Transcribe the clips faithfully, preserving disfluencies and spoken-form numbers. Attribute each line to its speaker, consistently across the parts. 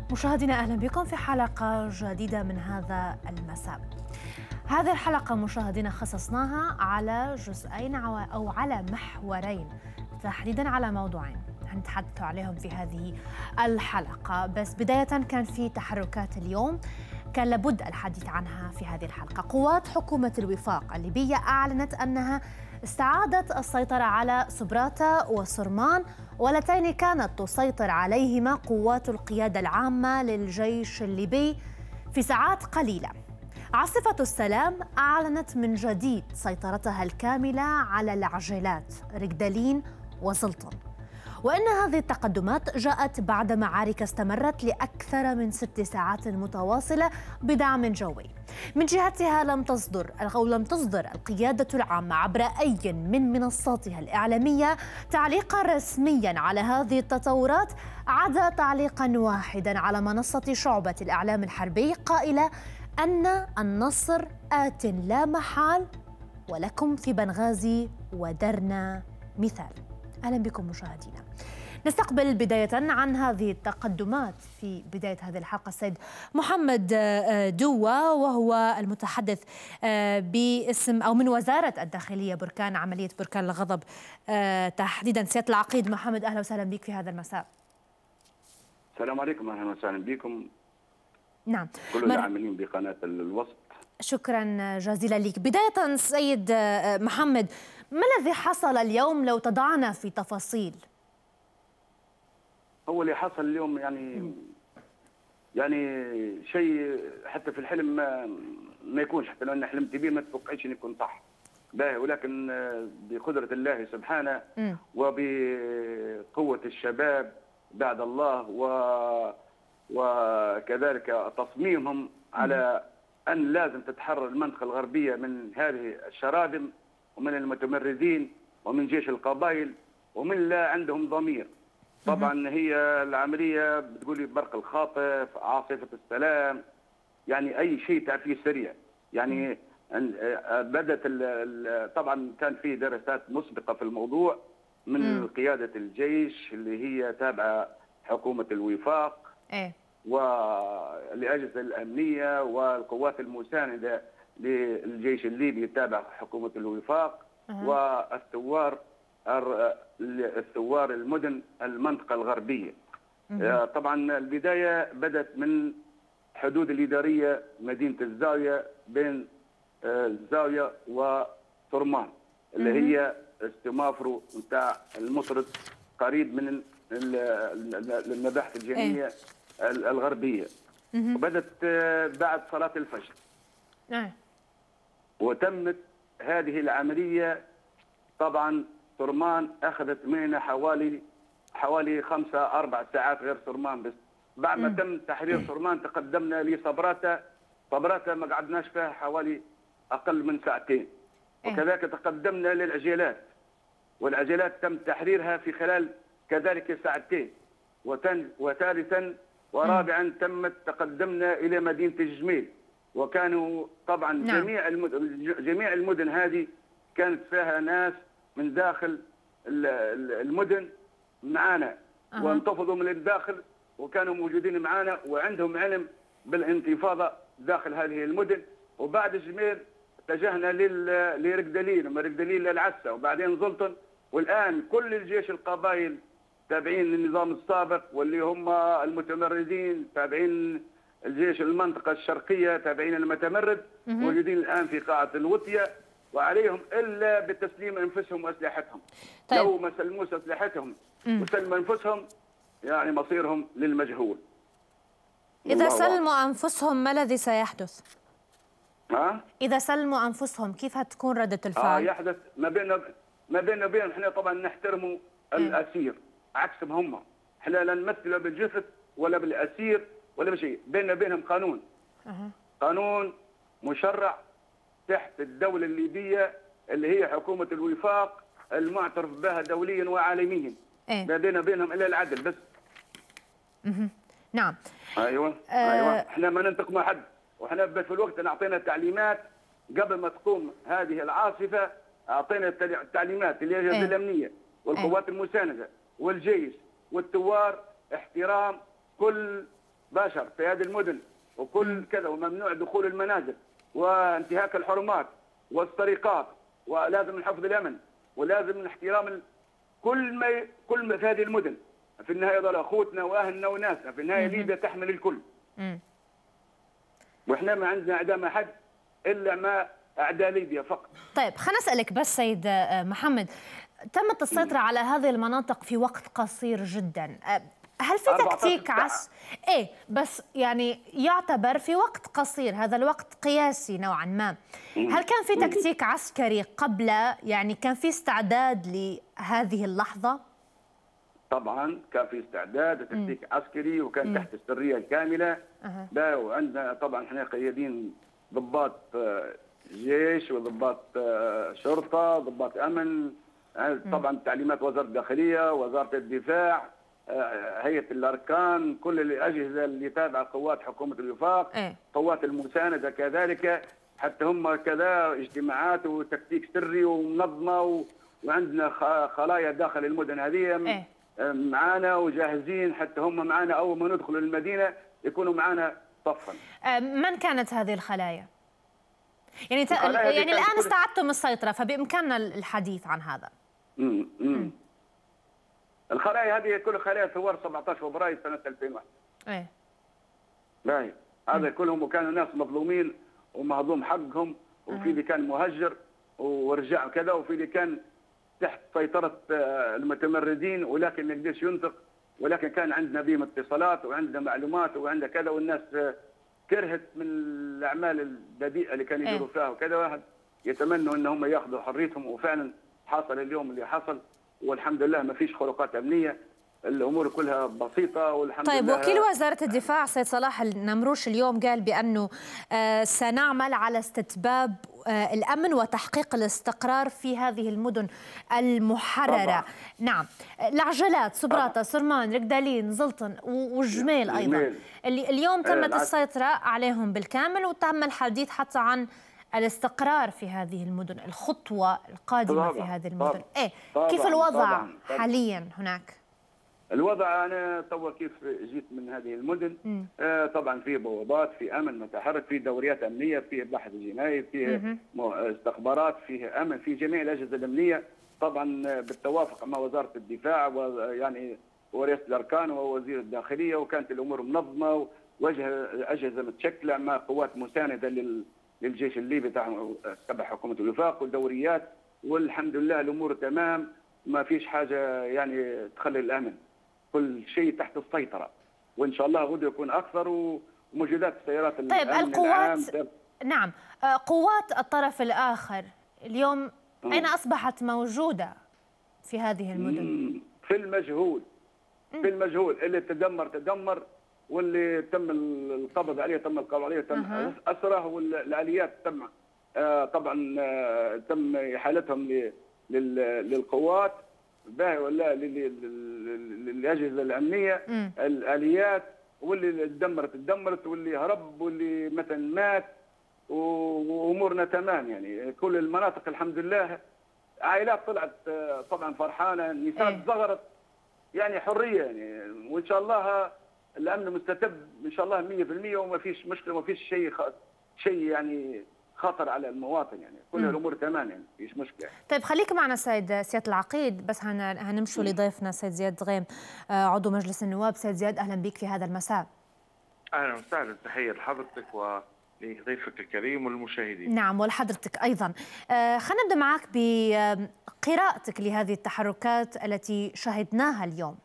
Speaker 1: مشاهدينا أهلا بكم في حلقة جديدة من هذا المساء. هذه الحلقة مشاهدينا خصصناها على جزئين أو على محورين، تحديدا على موضوعين هنتحدث عليهم في هذه الحلقة. بس بداية كان في تحركات اليوم كان لابد الحديث عنها في هذه الحلقة. قوات حكومة الوفاق الليبية أعلنت أنها استعادت السيطرة على سبراتة وصرمان، واللتين كانت تسيطر عليهما قوات القيادة العامة للجيش الليبي في ساعات قليلة. عاصفة السلام أعلنت من جديد سيطرتها الكاملة على العجلات ركدالين وزلطن، وإن هذه التقدمات جاءت بعد معارك استمرت لأكثر من ست ساعات متواصلة بدعم جوي. من جهتها لم تصدر أو لم تصدر القيادة العامة عبر أي من منصاتها الإعلامية تعليقا رسميا على هذه التطورات، عدا تعليقا واحدا على منصة شعبة الإعلام الحربي قائلة أن النصر آت لا محال ولكم في بنغازي ودرنا مثال. أهلا بكم مشاهدينا. نستقبل بداية عن هذه التقدمات في بداية هذه الحلقة السيد محمد دوة، وهو المتحدث باسم أو من وزارة الداخلية بركان عملية بركان الغضب تحديدا. سيادة العقيد محمد أهلا وسهلا بك في هذا المساء.
Speaker 2: السلام عليكم، أهلا وسهلا بكم.
Speaker 1: نعم،
Speaker 2: كل العاملين بقناة الوسط.
Speaker 1: شكرا جزيلا لك. بداية سيد محمد، ما الذي حصل اليوم لو تضعنا في تفاصيل؟
Speaker 2: هو اللي حصل اليوم يعني م. يعني شيء حتى في الحلم ما, ما يكونش، حتى لو ان حلمت به ما تتوقعيش انه يكون صح باهي، ولكن بقدرة الله سبحانه م. وبقوة الشباب بعد الله و وكذلك تصميمهم على أن لازم تتحرر المنطقة الغربية من هذه الشراذم ومن المتمردين ومن جيش القبائل ومن لا عندهم ضمير. طبعا هي العملية بتقولي برق الخاطف، عاصفة السلام، يعني أي شيء تعرفيه سريع. يعني بدأت طبعا كان في دراسات مسبقة في الموضوع من قيادة الجيش اللي هي تابعة حكومة الوفاق
Speaker 1: إيه؟
Speaker 2: والأجهزة الأمنية والقوات المساندة للجيش الليبي التابع حكومة الوفاق أه. والثوار الثوار المدن المنطقة الغربية. أه. طبعا البداية بدأت من حدود الإدارية مدينة الزاوية بين الزاوية وصرمان اللي أه. هي استمافرو نتاع المطرد قريب من المباحث الجنائية أه. الغربية. وبدت بعد صلاة الفجر
Speaker 1: نعم.
Speaker 2: وتمت هذه العملية. طبعا صرمان أخذت منا حوالي حوالي خمسة أربع ساعات غير صرمان. بس بعد ما تم تحرير صرمان تقدمنا لصبراتة. صبراتة ما قعدناش فيها حوالي أقل من ساعتين. وكذلك تقدمنا للعجلات، والعجلات تم تحريرها في خلال كذلك ساعتين. وثالثا ورابعا تمت تقدمنا الى مدينه الجميل، وكانوا طبعا نعم. جميع المدن جميع المدن هذه كانت فيها ناس من داخل المدن معانا أه. وانتفضوا من الداخل وكانوا موجودين معانا وعندهم علم بالانتفاضه داخل هذه المدن. وبعد الجميل اتجهنا لركدالين ومن ركدالين للعسه وبعدين زلطن، والان كل الجيش القبائل تابعين للنظام السابق واللي هم المتمردين تابعين الجيش المنطقة الشرقية تابعين المتمرد موجودين الآن في قاعة الوطية، وعليهم إلا بتسليم أنفسهم وأسلحتهم. طيب. لو ما سلموش أسلحتهم وسلموا أنفسهم يعني مصيرهم للمجهول.
Speaker 1: إذا سلموا أنفسهم ما الذي سيحدث؟
Speaker 2: ها؟
Speaker 1: إذا سلموا أنفسهم كيف هتكون ردة الفعل؟
Speaker 2: آه يحدث ما بيننا ما بيننا وبينهم. احنا طبعا نحترموا الأسير عكسهم هم، احنا لا نمثل بالجثث ولا بالاسير ولا بشيء، بيننا وبينهم قانون أه. قانون مشرع تحت الدوله الليبيه اللي هي حكومه الوفاق المعترف بها دوليا وعالميا.
Speaker 1: إيه؟
Speaker 2: ما بيننا وبينهم الا العدل بس.
Speaker 1: مه. نعم.
Speaker 2: ايوه
Speaker 1: أه.
Speaker 2: ايوه احنا ما ننتقم مع حد، واحنا في الوقت اللي اعطينا تعليمات قبل ما تقوم هذه العاصفه، اعطينا التعليمات للاجهزه إيه؟ الامنيه والقوات إيه؟ المسانده والجيش والثوار احترام كل بشر في هذه المدن وكل كذا، وممنوع دخول المنازل وانتهاك الحرمات والسرقات، ولازم نحفظ الامن ولازم احترام ال... كل ما ي... كل ما في هذه المدن. في النهايه دول اخوتنا واهلنا وناسنا، في النهايه ليبيا تحمل الكل. مم. واحنا ما عندنا اعداء ما حد الا ما اعداء ليبيا فقط.
Speaker 1: طيب خليني اسالك بس سيد محمد، تمت السيطره على هذه المناطق في وقت قصير جدا، هل في تكتيك عس ايه بس يعني يعتبر في وقت قصير، هذا الوقت قياسي نوعا ما، هل كان في تكتيك عسكري قبل، يعني كان في استعداد لهذه اللحظه؟
Speaker 2: طبعا كان في استعداد وتكتيك عسكري، وكان تحت السريه الكامله. أه. لا وعندنا طبعا احنا قيادين ضباط جيش وضباط شرطه ضباط امن، طبعا تعليمات وزاره الداخليه وزاره الدفاع هيئه الاركان، كل الاجهزه اللي تابعه قوات حكومه الوفاق. أه. قوات المسانده كذلك، حتى هم كذا اجتماعات وتكتيك سري ومنظمه و... وعندنا خلايا داخل المدن هذه. أه. معانا وجاهزين، حتى هم معانا اول ما ندخل المدينه يكونوا معانا صفا.
Speaker 1: من كانت هذه الخلايا؟ يعني ت... يعني الان استعدتم السيطره، فبامكاننا الحديث عن هذا.
Speaker 2: امم امم الخلايا هذه كل خلايا ثوار سبعة عشر فبراير سنه ألفين وواحد. ايه باهي هذا كلهم، وكانوا ناس مظلومين ومهضوم حقهم، وفي اللي كان مهجر ورجع كذا، وفي اللي كان تحت سيطرة المتمردين ولكن ما يقدرش ينطق، ولكن كان عندنا بهم اتصالات وعندنا معلومات وعندنا كذا، والناس كرهت من الأعمال البذيئة اللي كانوا يديروا فيها وكذا. واحد يتمنوا ان هم ياخذوا حريتهم، وفعلا حصل اليوم اللي حصل، والحمد لله ما فيش خروقات أمنية، الأمور كلها بسيطة والحمد
Speaker 1: طيب
Speaker 2: لله.
Speaker 1: طيب وكيل وزارة الدفاع سيد صلاح النمروش اليوم قال بأنه آه سنعمل على استتباب آه الأمن وتحقيق الاستقرار في هذه المدن المحررة. طبعا. نعم، العجلات، سبراتا، سرمان، ركدالين، زلطن والجميل أيضا اللي اليوم تمت السيطرة عليهم بالكامل، وتم الحديث حتى عن الاستقرار في هذه المدن، الخطوة القادمة طبعا. في هذه المدن. طبعا. إيه طبعا. كيف الوضع طبعا. طبعا. حاليا هناك؟
Speaker 2: الوضع انا توا كيف جيت من هذه المدن، آه طبعا في بوابات، في امن متحرك، في دوريات امنيه، في بحث جنائي، في استخبارات، فيه امن، في جميع الاجهزه الامنيه طبعا بالتوافق مع وزاره الدفاع ويعني ورئاسه الاركان ووزير الداخليه، وكانت الامور منظمه واجهزه متشكله مع قوات مسانده لل للجيش الليبي تبع حكومه الوفاق والدوريات، والحمد لله الامور تمام، ما فيش حاجه يعني تخلي الامن، كل شيء تحت السيطره، وان شاء الله غدا يكون اكثر، وموجودات السيارات
Speaker 1: طيب القوات نعم، قوات الطرف الاخر اليوم م. اين اصبحت موجوده في هذه المدن؟
Speaker 2: في المجهول م. في المجهول، اللي تدمر تدمر، واللي تم القبض عليه تم القبض عليه تم أه. اسره، والاليات تم آه طبعا آه تم احالتهم للقوات باهي ولا للاجهزه الامنيه. م. الاليات، واللي تدمرت تدمرت، واللي هرب، واللي مثلا مات، وامورنا تمام يعني. كل المناطق الحمد لله، عائلات طلعت طبعا فرحانه، نساء صغرت يعني حريه يعني، وان شاء الله الامن مستتب ان شاء الله مية بالمية، وما فيش مشكله وما فيش شيء خ... شيء يعني خطر على المواطن يعني، كل الامور تمام يعني مفيش مشكله.
Speaker 1: طيب خليك معنا سيد سياده العقيد، بس هن... هنمشوا لضيفنا سيد زياد دغيم عضو مجلس النواب. سيد زياد اهلا بك في هذا المساء.
Speaker 3: اهلا وسهلا، تحيه لحضرتك ولضيفك الكريم والمشاهدين.
Speaker 1: نعم ولحضرتك ايضا. آه خلينا نبدا معك بقراءتك لهذه التحركات التي شهدناها اليوم.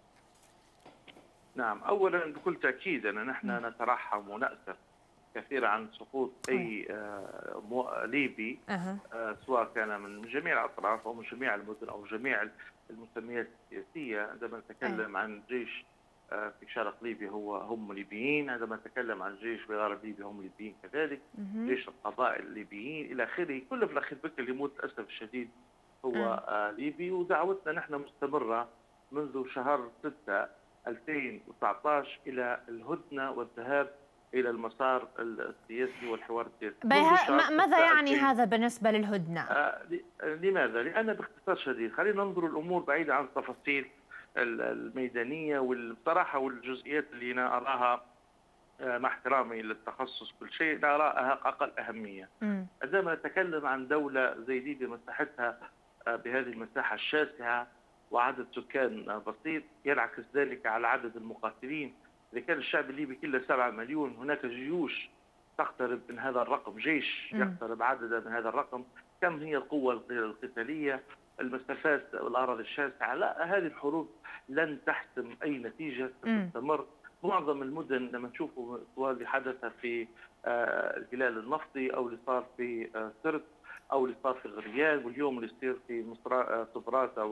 Speaker 3: نعم، اولا بكل تاكيد ان نحن نترحم وناسف كثيرا عن سقوط اي آه ليبي، أه. آه سواء كان من جميع الاطراف او من جميع المدن او جميع المسميات السياسيه. عندما نتكلم أه. عن جيش آه في شرق ليبيا هو هم ليبيين، عندما نتكلم عن جيش في غرب ليبيا هم ليبيين كذلك، أه. جيش القضاء الليبيين الى اخره، كل في الاخير بك اللي يموت للاسف الشديد هو أه. آه ليبي. ودعوتنا نحن مستمره منذ شهر ستة ألفين وتسعة عشر الى الهدنه والذهاب الى المسار السياسي والحوار السياسي.
Speaker 1: ماذا يعني هذا بالنسبه للهدنه؟
Speaker 3: آه لماذا؟ لان باختصار شديد خلينا ننظر الامور بعيده عن التفاصيل الميدانيه والصراحه والجزئيات اللي انا اراها مع احترامي للتخصص كل شيء لا أراها أقل أهمية. عندما نتكلم عن دولة زي ليبيا مساحتها بهذه المساحة الشاسعة وعدد سكان بسيط ينعكس ذلك على عدد المقاتلين. إذا كان الشعب الليبي كله سبعة مليون، هناك جيوش تقترب من هذا الرقم، جيش يقترب عددا من هذا الرقم. كم هي القوة القتالية؟ المسافات والأراضي الشاسعة. لا، هذه الحروب لن تحسم أي نتيجة، ستستمر. معظم المدن لما نشوفوا اللي حدث في الهلال النفطي أو اللي صار في سرت أو اللي صار في غريان واليوم اللي يصير في صبراتة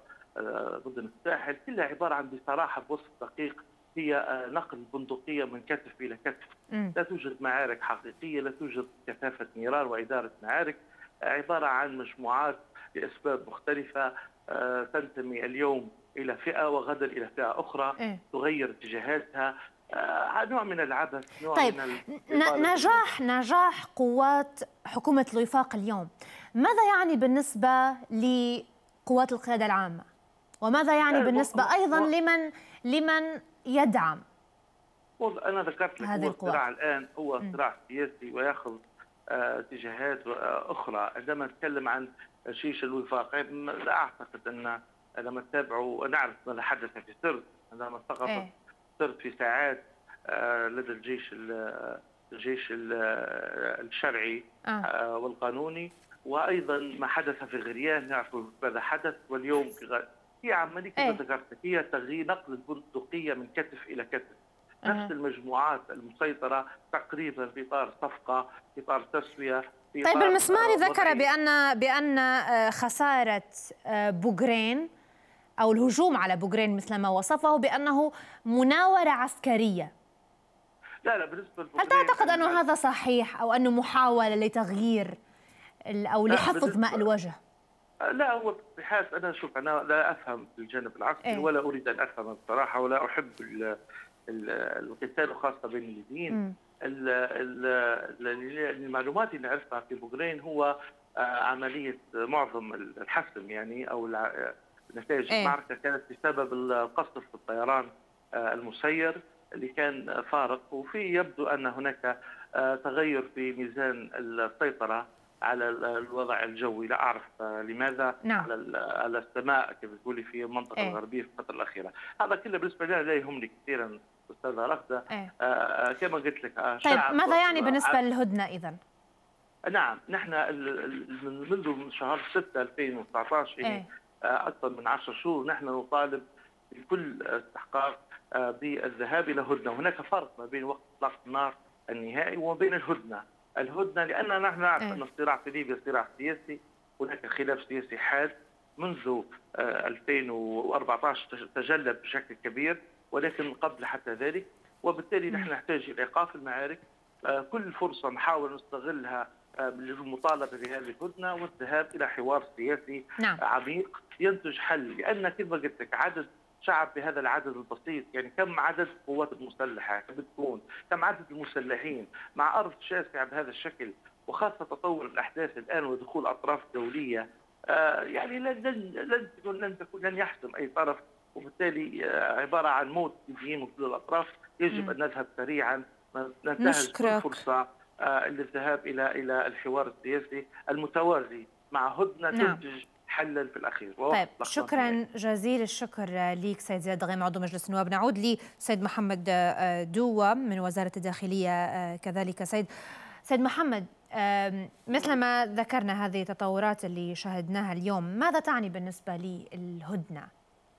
Speaker 3: ومدن الساحل، كلها عبارة عن بصراحة بوصف دقيق هي نقل بندقية من كتف إلى كتف. لا توجد معارك حقيقية، لا توجد كثافة نيران وإدارة معارك، عبارة عن مجموعات لأسباب مختلفة تنتمي اليوم إلى فئة وغدا إلى فئة أخرى إيه؟ تغير اتجاهاتها. آه نوع من العبث، نوع
Speaker 1: طيب
Speaker 3: من
Speaker 1: نجاح نجاح قوات حكومة الوفاق اليوم ماذا يعني بالنسبة لقوات القيادة العامة؟ وماذا يعني بالنسبة أيضا لمن لمن يدعم؟
Speaker 3: أنا ذكرت لك هو الصراع الآن هو صراع سياسي ويأخذ اتجاهات آه أخرى. عندما نتكلم عن جيش الوفاق لا أعتقد أن لما نتابعوا نعرف ماذا حدث في سرت عندما سقطت إيه؟ سرت في ساعات لدى الجيش الجيش الشرعي آه. والقانوني، وايضا ما حدث في غريان نعرف ماذا حدث. واليوم في غ... هي عمليه كما ذكرت هي تغيير نقل البندقيه من كتف الى كتف. أه. نفس المجموعات المسيطره تقريبا في اطار صفقه، في اطار تسويه. في
Speaker 1: طيب المسماري ذكر بان بان خساره بوغرين أو الهجوم على بوغرين مثل ما وصفه بأنه مناورة عسكرية.
Speaker 3: لا لا بالنسبة
Speaker 1: لبوغرين هل تعتقد أنه هذا صحيح أو أنه محاولة لتغيير أو لحفظ ماء الوجه؟
Speaker 3: لا، هو بحاس أنا شوف أنا لا أفهم في الجانب العسكري إيه؟ ولا أريد أن أفهم بصراحة، ولا أحب القتال خاصة بين الليبيين. المعلومات اللي عرفتها في بوغرين هو عملية معظم الحسم يعني أو نتائج إيه؟ المعركة كانت بسبب القصف في الطيران المسير اللي كان فارق، وفي يبدو أن هناك تغير في ميزان السيطرة على الوضع الجوي. لا أعرف لماذا. نعم. على على السماء كما تقولي في المنطقة إيه؟ الغربية في الفترة الأخيرة. هذا كله بالنسبة لنا لا يهمني كثيرا أستاذة رغدة. إيه؟ آه كما قلت لك آه
Speaker 1: طيب ماذا يعني بالنسبة للهدنة إذن؟
Speaker 3: نعم، نحن منذ شهر ستة ألفين وتسعة عشر يعني إيه؟ أكثر من عشر شهور نحن نطالب بكل استحقاق بالذهاب إلى هدنة. هناك فرق ما بين وقت إطلاق النار النهائي وما بين الهدنة. الهدنة لأننا نحن نعرف أن الصراع في ليبيا صراع سياسي، هناك خلاف سياسي حاد منذ ألفين وأربعة عشر تجلى بشكل كبير، ولكن قبل حتى ذلك، وبالتالي نحن نحتاج إلى إيقاف المعارك. كل فرصة نحاول نستغلها للمطالبة بهذه الهدنة والذهاب إلى حوار سياسي نعم. عميق ينتج حل. لأن كما قلت لك عدد شعب بهذا العدد البسيط، يعني كم عدد القوات المسلحة بتكون، كم عدد المسلحين مع أرض شاسعة بهذا الشكل، وخاصة تطور الأحداث الآن ودخول أطراف دولية آه يعني لن لن تكون لن تكون لن يحسم أي طرف، وبالتالي آه عبارة عن موت ليبيين من كل الأطراف. يجب م. أن نذهب سريعا، ننتهز كل فرصة آه للذهاب إلى إلى الحوار السياسي المتوازي مع هدنة نعم. تنتج حلا في الأخير.
Speaker 1: طيب شكرا جزيل الشكر ليك سيد زياد دغيم عضو مجلس النواب. نعود لسيد محمد دوة من وزارة الداخلية كذلك. سيد سيد محمد، مثل ما ذكرنا هذه التطورات اللي شاهدناها اليوم، ماذا تعني بالنسبة للهدنة؟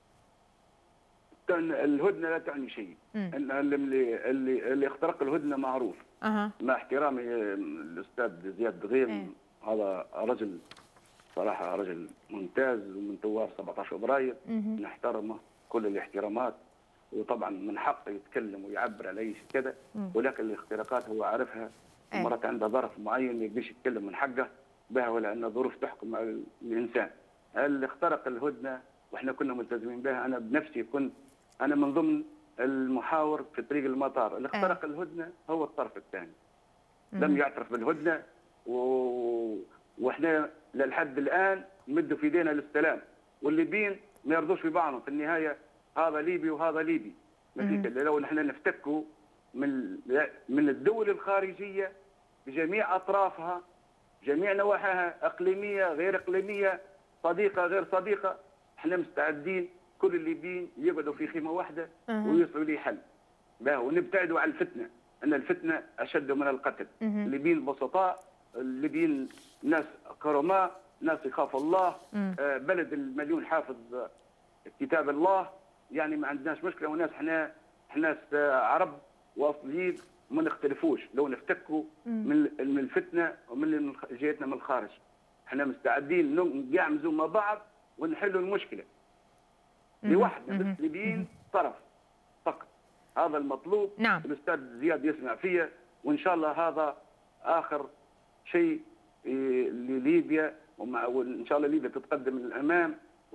Speaker 2: الهدنة لا تعني شيء. ان اللي اللي اللي اخترق الهدنة معروف. أه. مع احترامي الاستاذ زياد دغيم إيه؟ هذا رجل صراحة رجل ممتاز ومن ثوار سبعة عشر فبراير، نحترمه كل الاحترامات، وطبعا من حقه يتكلم ويعبر على اي شيء كذا، ولكن الاختراقات هو عارفها. أيه. مرات عنده ظرف معين ما يقدرش يتكلم من حقه بها، ولا ان ظروف تحكم على الانسان. اللي اخترق الهدنه واحنا كنا ملتزمين بها، انا بنفسي كنت انا من ضمن المحاور في طريق المطار. اللي اخترق أيه. الهدنه هو الطرف الثاني. مم. لم يعترف بالهدنه و... واحنا للحد الان مدوا في ايدينا للسلام، والليبيين ما يرضوش في بعضهم. في النهايه هذا ليبي وهذا ليبي، ما في كده. لو نحن نفتكوا من من الدول الخارجيه بجميع اطرافها، جميع نواحيها، اقليميه غير اقليميه، صديقه غير صديقه. احنا مستعدين كل الليبيين يقعدوا في خيمه واحده ويوصلوا لحل. ونبتعدوا عن الفتنه، ان الفتنه اشد من القتل. الليبيين بسطاء، الليبيين ناس كرماء، ناس يخاف الله، آه بلد المليون حافظ كتاب الله، يعني ما عندناش مشكله. وناس احنا احنا عرب واصليين ما نختلفوش لو نفتكوا من من الفتنه ومن جهتنا من الخارج. احنا مستعدين نقعمزوا مع بعض ونحلوا المشكله لوحدنا، بس ليبيين طرف فقط. هذا المطلوب.
Speaker 1: نعم.
Speaker 2: الاستاذ زياد يسمع فيا، وان شاء الله هذا اخر شيء لليبيا، وان شاء الله ليبيا تتقدم للامام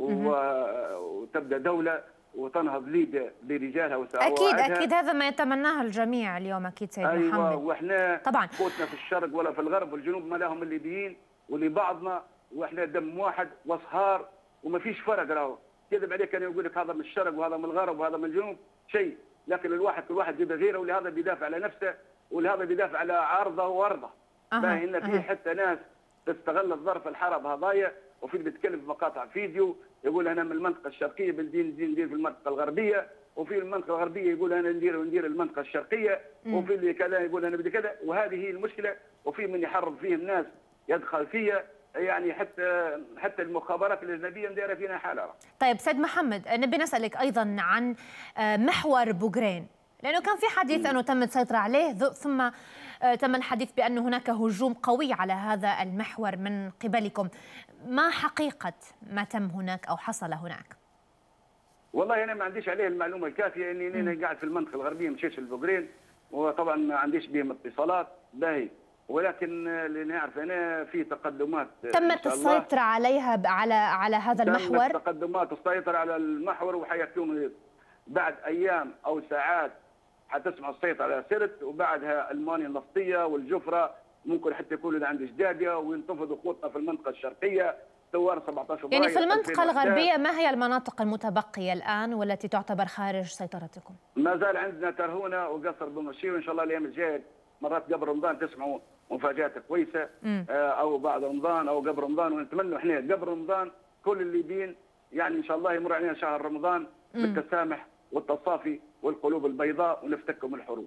Speaker 2: وتبدا دوله وتنهض ليبيا برجالها وسعواتها.
Speaker 1: اكيد اكيد هذا ما يتمناه الجميع اليوم. اكيد سيد
Speaker 2: أيوة
Speaker 1: محمد.
Speaker 2: ايوه، واحنا
Speaker 1: طبعا
Speaker 2: قوتنا في الشرق ولا في الغرب والجنوب ما لهم الليبيين ولبعضنا، واحنا دم واحد وصهار وما فيش فرق. راهو كذب عليك كان يقول لك هذا من الشرق وهذا من الغرب وهذا من الجنوب شيء، لكن الواحد كل واحد يبقى غيره، ولهذا بيدافع على نفسه ولهذا بيدافع على عرضه وارضه.
Speaker 1: أه.
Speaker 2: باين ان في
Speaker 1: أه.
Speaker 2: حتى ناس تستغل الظرف الحرب هذايا، وفي اللي بيتكلم في مقاطع فيديو يقول انا من المنطقه الشرقيه بدي ندير في المنطقه الغربيه، وفي المنطقه الغربيه يقول انا ندير وندير المنطقه الشرقيه، وفي اللي كذا يقول انا بدي كذا. وهذه هي المشكله. وفي من يحرض فيهم ناس يد خلفيه، يعني حتى حتى المخابرات الاجنبيه مدايره فينا حاله.
Speaker 1: طيب سيد محمد، نبي نسالك ايضا عن محور بوغرين، لانه كان في حديث انه تم السيطره عليه، ثم تم الحديث بأن هناك هجوم قوي على هذا المحور من قبلكم. ما حقيقة ما تم هناك أو حصل هناك؟
Speaker 2: والله أنا ما عنديش عليه المعلومة الكافية، إني أنا قاعد في المنطقة الغربية مشيتش البوغرين، وطبعا ما عنديش بهم اتصالات باهي، ولكن اللي نعرف أنا في تقدمات.
Speaker 1: تمت السيطرة عليها على على هذا المحور؟
Speaker 2: تمت تقدمات السيطرة على المحور، وحيكون بعد أيام أو ساعات حتسمع السيطرة على سرت، وبعدها المانيا النفطية والجفرة، ممكن حتى يكون عند جدادية، وينتفضوا خطة في المنطقة الشرقية ثوار سبعة عشر.
Speaker 1: يعني في المنطقة الغربية ما هي المناطق المتبقية الآن والتي تعتبر خارج سيطرتكم؟
Speaker 2: ما زال عندنا ترهونة وقصر بمشي، وإن شاء الله الأيام الجاية مرات قبل رمضان تسمعوا مفاجآت كويسة، أو بعد رمضان أو قبل رمضان. ونتمنى إحنا قبل رمضان كل الليبيين يعني إن شاء الله يمر علينا شهر رمضان بالتسامح والتصافي والقلوب البيضاء ونفتك من الحروب.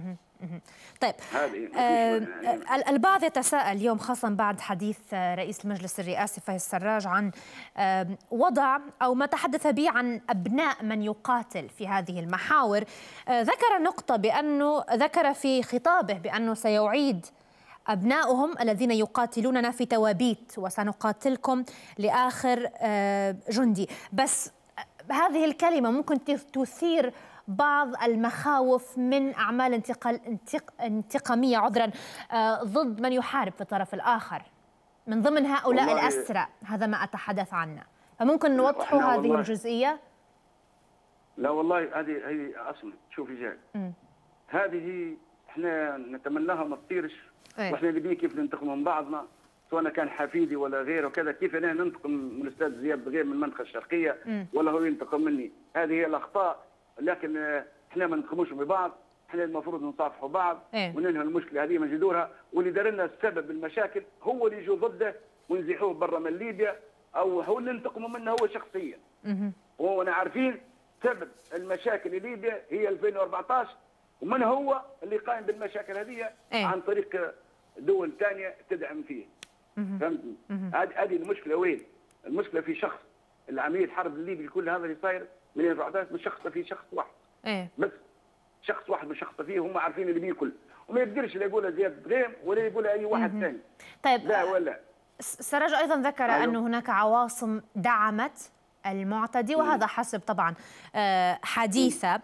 Speaker 1: طيب آه البعض يتساءل اليوم خاصة بعد حديث رئيس المجلس الرئاسي فايز السراج عن آه وضع أو ما تحدث به عن أبناء من يقاتل في هذه المحاور. آه ذكر نقطة بأنه ذكر في خطابه بأنه سيعيد أبنائهم الذين يقاتلوننا في توابيت وسنقاتلكم لآخر آه جندي. بس هذه الكلمة ممكن تثير بعض المخاوف من أعمال انتقال انتق انتقامية عذرا آه ضد من يحارب في الطرف الآخر من ضمن هؤلاء الأسرى. هذا ما أتحدث عنه، فممكن نوضحوا هذه الجزئية؟
Speaker 2: لا والله هذه هذه أصلا شوفي جاي هذه احنا نتمناها ما تصيرش.
Speaker 1: ايه؟
Speaker 2: واحنا نبي كيف ننتقم من بعضنا، سواء كان حفيدي ولا غيره وكذا، كيف انا ننتقم من الاستاذ زياد غير من المنطقه الشرقيه
Speaker 1: م.
Speaker 2: ولا هو ينتقم مني. هذه هي الاخطاء، لكن احنا ما ننتقموش ببعض، احنا المفروض نصافحوا بعض.
Speaker 1: ايه؟
Speaker 2: وننهي المشكله هذه من جذورها، واللي دار لنا السبب المشاكل هو اللي يجوا ضده ونزيحوه برا من ليبيا، او هو اللي ننتقموا منه هو شخصيا. وانا عارفين سبب المشاكل في ليبيا هي ألفين وأربعطاش، ومن هو اللي قائم بالمشاكل هذه؟
Speaker 1: ايه؟
Speaker 2: عن طريق دول ثانيه تدعم فيه. فهمتني؟ هذه المشكله وين؟ المشكله في شخص. العمليه الحرب الليبي كل هذا اللي صاير من أربعطاش من شخص في شخص واحد.
Speaker 1: ايه؟
Speaker 2: بس شخص واحد من شخص فيه، هم عارفين اللي بيه كل، وما يقدرش لا يقولها زياد بغيم ولا يقولها اي واحد ثاني.
Speaker 1: طيب
Speaker 2: لا ولا
Speaker 1: السراج ايضا ذكر أيوه؟ انه هناك عواصم دعمت المعتدي، وهذا حسب طبعا حديثه.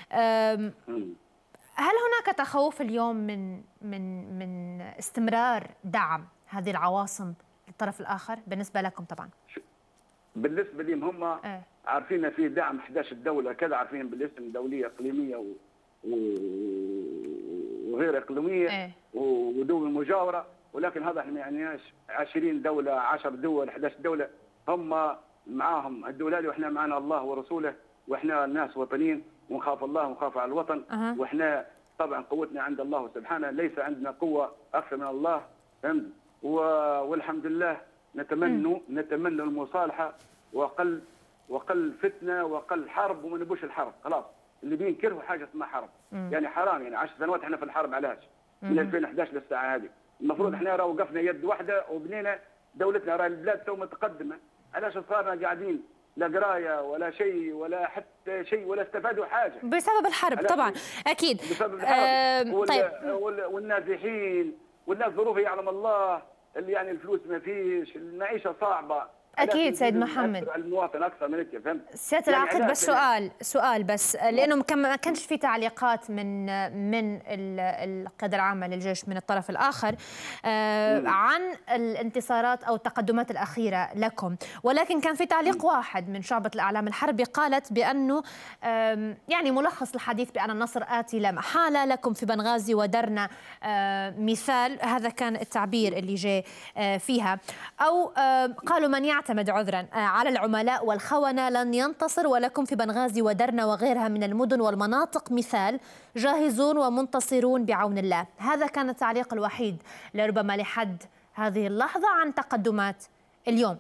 Speaker 1: هل هناك تخوف اليوم من من من استمرار دعم هذه العواصم للطرف الآخر بالنسبة لكم؟ طبعا
Speaker 2: بالنسبة لهم هم
Speaker 1: اه.
Speaker 2: عارفين في دعم إحدى عشرة دولة كذا، عارفين بالاسم دولية إقليمية و... و... وغير إقليمية
Speaker 1: اه.
Speaker 2: ودول مجاورة، ولكن هذا احنا ما يعنيناش عشرين دولة عشر دول إحدى عشرة دولة، هم معاهم الدولة دي وإحنا معنا الله ورسوله، وإحنا الناس وطنيين ونخاف الله ونخاف على الوطن.
Speaker 1: أه.
Speaker 2: وإحنا طبعا قوتنا عند الله سبحانه، ليس عندنا قوه اكثر من الله، فهمت؟ والحمد لله نتمنى نتمنى المصالحه وقل وقل فتنه وقل حرب، وما نبوش الحرب خلاص. اللي بينكروا حاجه اسمها حرب، مم. يعني حرام، يعني عشر سنوات احنا في الحرب، علاش؟ من ألفين وإحدى عشر للساعه هذه المفروض احنا راه وقفنا يد واحده وبنينا دولتنا، راه البلاد تو متقدمه، علاش صارنا قاعدين لا قرايه ولا شيء ولا حتى شيء ولا استفادوا حاجه؟
Speaker 1: بسبب الحرب طبعا، اكيد
Speaker 2: بسبب الحرب.
Speaker 1: أه
Speaker 2: وال...
Speaker 1: طيب
Speaker 2: والنازحين والناس ظروفها يعلم الله، اللي يعني الفلوس ما فيش، المعيشه صعبه.
Speaker 1: اكيد سيد محمد،
Speaker 2: المواطن اكثر من انت، فهمت؟
Speaker 1: سياده
Speaker 2: يعني
Speaker 1: العقيد بس سؤال سؤال بس، لانه ما كانش في تعليقات من من القياده العامه للجيش من الطرف الاخر آه عن الانتصارات او التقدمات الاخيره لكم، ولكن كان في تعليق واحد من شعبه الاعلام الحربي قالت بانه يعني ملخص الحديث بان النصر اتي لا محاله، لكم في بنغازي ودرنا آه مثال، هذا كان التعبير اللي جاء آه فيها، او آه قالوا من يعتمد عذرا على العملاء والخونة لن ينتصر، ولكم في بنغازي ودرنا وغيرها من المدن والمناطق مثال، جاهزون ومنتصرون بعون الله. هذا كان التعليق الوحيد لربما لحد هذه اللحظة عن تقدمات اليوم.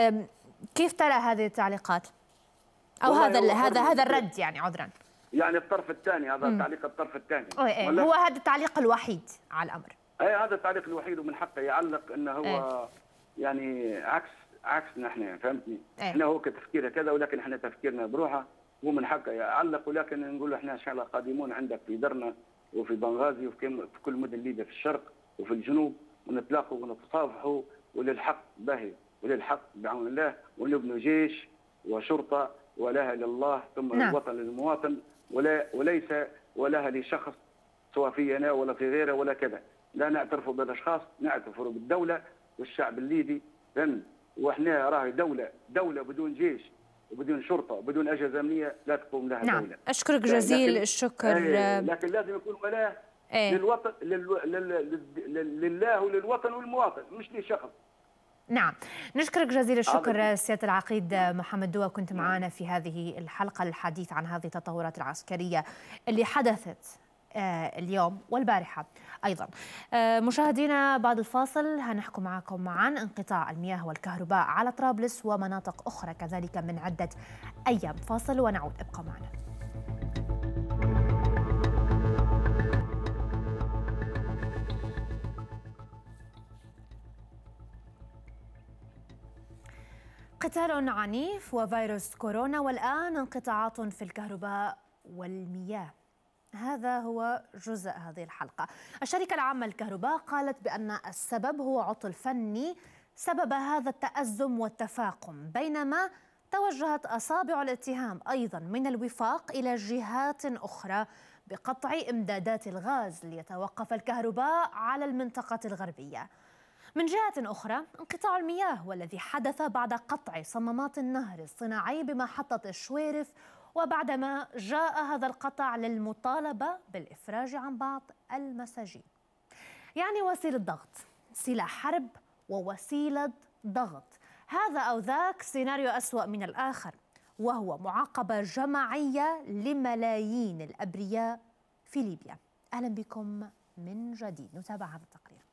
Speaker 1: كيف ترى هذه التعليقات أو هذا هذا هذا الرد؟ يعني عذرا،
Speaker 2: يعني الطرف الثاني، هذا م. تعليق الطرف الثاني
Speaker 1: هو هذا التعليق الوحيد على الأمر.
Speaker 2: اي هذا التعليق الوحيد، ومن حقه يعلق انه هو أي. يعني عكس عكسنا احنا، فهمتني؟
Speaker 1: أيه.
Speaker 2: احنا هو كتفكيره كذا، ولكن احنا تفكيرنا بروحه، ومن حقه يعلق، ولكن نقول له احنا ان شاء الله قادمون عندك في درنا وفي بنغازي وفي في كل مدن ليبيا في الشرق وفي الجنوب، ونتلاقوا ونتصافحوا، وللحق باهي وللحق بعون الله، ونبنوا جيش وشرطه ولها لله ثم نعم. الوطن للمواطن، ولا وليس ولها لشخص سواء في انا ولا في غيره ولا كذا. لا نعترف بالاشخاص، نعترف بالدوله والشعب الليبي، فهمت؟ واحنا راهي دوله دوله بدون جيش وبدون شرطه وبدون اجهزه امنيه لا تقوم لها
Speaker 1: نعم.
Speaker 2: دوله.
Speaker 1: اشكرك جزيل
Speaker 2: لكن
Speaker 1: الشكر.
Speaker 2: ايه لكن لازم يكون ولاء
Speaker 1: ايه
Speaker 2: للوطن لل... لل... لل... لله وللوطن والمواطن، مش لشخص.
Speaker 1: نعم، نشكرك جزيل الشكر سيادة العقيد محمد دوا، كنت معنا في هذه الحلقة للحديث عن هذه التطورات العسكرية اللي حدثت اليوم والبارحة أيضا. مشاهدينا بعد الفاصل هنحكي معكم عن انقطاع المياه والكهرباء على طرابلس ومناطق أخرى كذلك من عدة أيام. فاصل ونعود، ابقوا معنا. قتال عنيف وفيروس كورونا، والآن انقطاعات في الكهرباء والمياه. هذا هو جزء هذه الحلقة. الشركة العامة للكهرباء قالت بأن السبب هو عطل فني سبب هذا التأزم والتفاقم، بينما توجهت أصابع الاتهام أيضا من الوفاق إلى جهات أخرى بقطع إمدادات الغاز ليتوقف الكهرباء على المنطقة الغربية. من جهة أخرى انقطاع المياه والذي حدث بعد قطع صمامات النهر الصناعي بمحطة الشويرف، وبعدما جاء هذا القطع للمطالبة بالإفراج عن بعض المساجين. يعني وسيلة ضغط، سلاح حرب ووسيلة ضغط، هذا أو ذاك سيناريو أسوأ من الآخر، وهو معاقبة جماعية لملايين الأبرياء في ليبيا. أهلا بكم من جديد، نتابع هذا التقرير.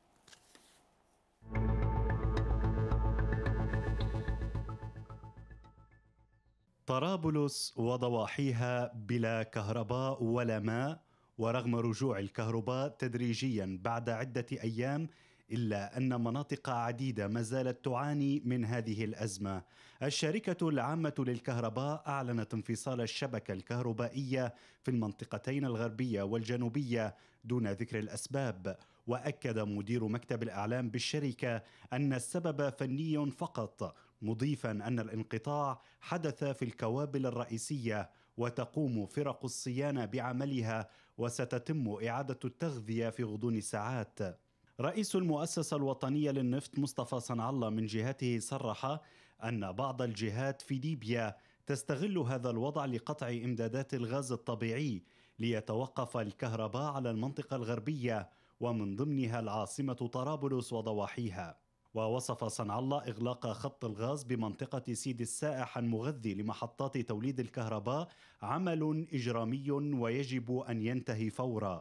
Speaker 4: طرابلس وضواحيها بلا كهرباء ولا ماء، ورغم رجوع الكهرباء تدريجيا بعد عدة أيام، إلا أن مناطق عديدة ما زالت تعاني من هذه الأزمة. الشركة العامة للكهرباء أعلنت انفصال الشبكة الكهربائية في المنطقتين الغربية والجنوبية دون ذكر الأسباب، وأكد مدير مكتب الإعلام بالشركة أن السبب فني فقط، مضيفا أن الانقطاع حدث في الكوابل الرئيسية وتقوم فرق الصيانة بعملها، وستتم إعادة التغذية في غضون ساعات. رئيس المؤسسة الوطنية للنفط مصطفى صنع الله من جهته صرح أن بعض الجهات في ليبيا تستغل هذا الوضع لقطع إمدادات الغاز الطبيعي ليتوقف الكهرباء على المنطقة الغربية، ومن ضمنها العاصمة طرابلس وضواحيها. ووصف صنع الله إغلاق خط الغاز بمنطقة سيد السائح المغذي لمحطات توليد الكهرباء عمل إجرامي ويجب أن ينتهي فورا.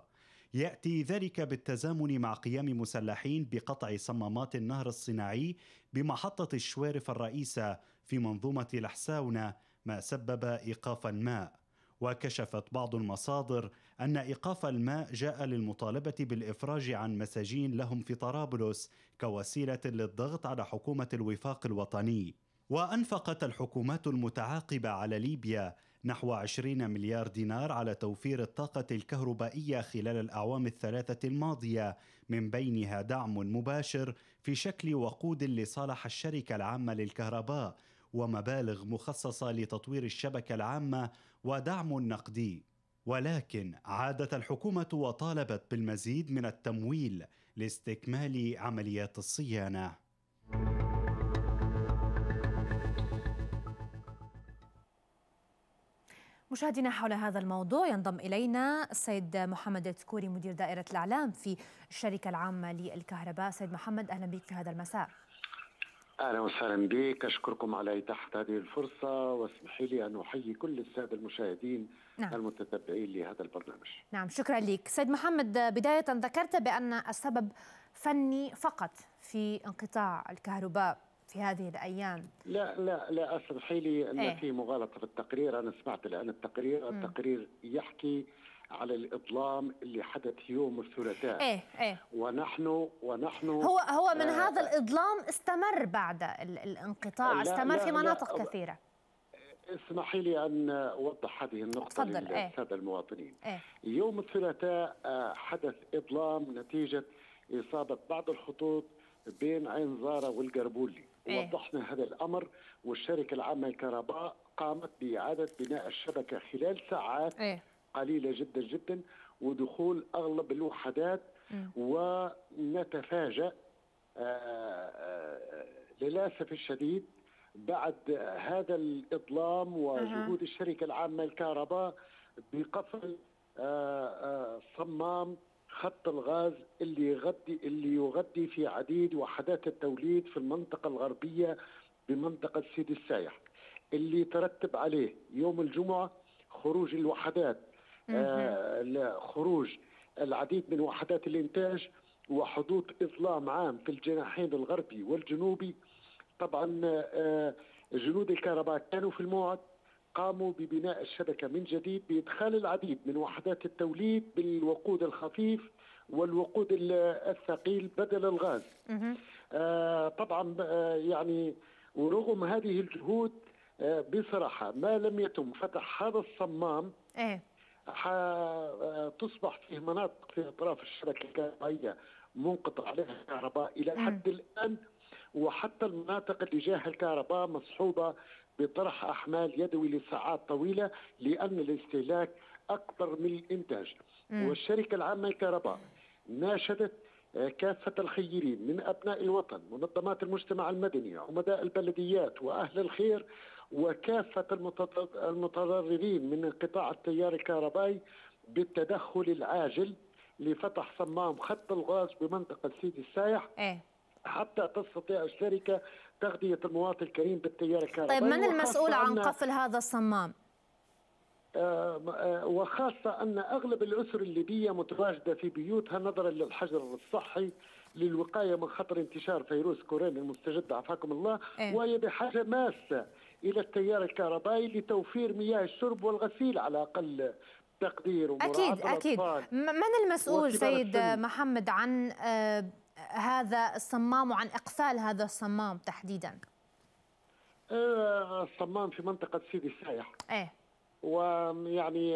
Speaker 4: يأتي ذلك بالتزامن مع قيام مسلحين بقطع صمامات النهر الصناعي بمحطة الشوارف الرئيسة في منظومة الحساونة، ما سبب إيقاف الماء. وكشفت بعض المصادر أن إيقاف الماء جاء للمطالبة بالإفراج عن مساجين لهم في طرابلس كوسيلة للضغط على حكومة الوفاق الوطني. وأنفقت الحكومات المتعاقبة على ليبيا نحو عشرين مليار دينار على توفير الطاقة الكهربائية خلال الأعوام الثلاثة الماضية، من بينها دعم مباشر في شكل وقود لصالح الشركة العامة للكهرباء، ومبالغ مخصصة لتطوير الشبكة العامة، ودعم نقدي. ولكن عادت الحكومة وطالبت بالمزيد من التمويل لاستكمال عمليات الصيانة.
Speaker 1: مشاهدينا، حول هذا الموضوع ينضم إلينا السيد محمد التكوري، مدير دائرة الإعلام في الشركة العامة للكهرباء. سيد محمد، أهلا بك في هذا المساء.
Speaker 5: أهلا وسهلا بك، أشكركم على إتاحة هذه الفرصة، واسمحي لي أن أحيي كل السادة المشاهدين نعم. المتتبعين لهذا البرنامج.
Speaker 1: نعم، شكرا لك. سيد محمد، بداية ذكرت بأن السبب فني فقط في انقطاع الكهرباء في هذه الأيام.
Speaker 5: لا لا لا اسمحي لي أن
Speaker 1: إيه؟
Speaker 5: في مغالطة في التقرير. أنا سمعت الآن التقرير م. التقرير يحكي على الإظلام اللي حدث يوم الثلاثاء.
Speaker 1: إيه إيه
Speaker 5: ونحن ونحن
Speaker 1: هو هو من آه هذا الإظلام استمر بعد الانقطاع، لا استمر لا في مناطق لا كثيرة.
Speaker 5: اسمحي لي أن أوضح هذه النقطة للسادة إيه؟ المواطنين.
Speaker 1: إيه؟
Speaker 5: يوم الثلاثاء حدث إظلام نتيجة إصابة بعض الخطوط بين عين زارة والقربولي. إيه؟ وضحنا هذا الأمر، والشركة العامة للكهرباء قامت بإعادة بناء الشبكة خلال ساعات إيه؟ قليلة جدا جدا، ودخول أغلب الوحدات. م. ونتفاجأ للأسف الشديد بعد هذا الإظلام وجهود الشركة العامة للكهرباء بقفل صمام خط الغاز اللي يغذي اللي يغذي في عديد وحدات التوليد في المنطقة الغربية بمنطقة سيدي السايح، اللي ترتب عليه يوم الجمعة خروج الوحدات، آه خروج العديد من وحدات الإنتاج، وحدوث إظلام عام في الجناحين الغربي والجنوبي. طبعا آه جنود الكهرباء كانوا في الموعد، قاموا ببناء الشبكة من جديد بإدخال العديد من وحدات التوليد بالوقود الخفيف والوقود الثقيل بدل الغاز. آه طبعا آه يعني ورغم هذه الجهود آه بصراحة ما لم يتم فتح هذا الصمام
Speaker 1: إيه؟
Speaker 5: تصبح فيه مناطق في أطراف الشبكة الكهربائية منقطع عليها الكهرباء إلى حد الآن، وحتى المناطق اللي جاها الكهرباء مصحوبة بطرح أحمال يدوي لساعات طويلة لأن الاستهلاك أكبر من الإنتاج. م. والشركة العامة للكهرباء ناشدت كافة الخيرين من أبناء الوطن، منظمات المجتمع المدني، عمداء البلديات وأهل الخير، وكافة المتضررين من انقطاع التيار الكهربائي بالتدخل العاجل لفتح صمام خط الغاز بمنطقة سيدي السايح
Speaker 1: إيه؟
Speaker 5: حتى تستطيع الشركة تغذية المواطن الكريم بالتيار الكهربائي.
Speaker 1: طيب، من المسؤول عن قفل هذا الصمام؟
Speaker 5: آه آه وخاصة أن أغلب الأسر الليبية متواجدة في بيوتها نظرا للحجر الصحي للوقاية من خطر انتشار فيروس كورونا المستجد عافاكم الله. إيه؟ وهي بحاجة ماسة إلى التيار الكهربائي لتوفير مياه الشرب والغسيل على أقل تقدير.
Speaker 1: أكيد أكيد. من المسؤول سيد محمد عن آه هذا الصمام وعن إقفال هذا الصمام تحديدا؟
Speaker 5: آه الصمام في منطقة سيدي السايح.
Speaker 1: إيه؟
Speaker 5: ويعني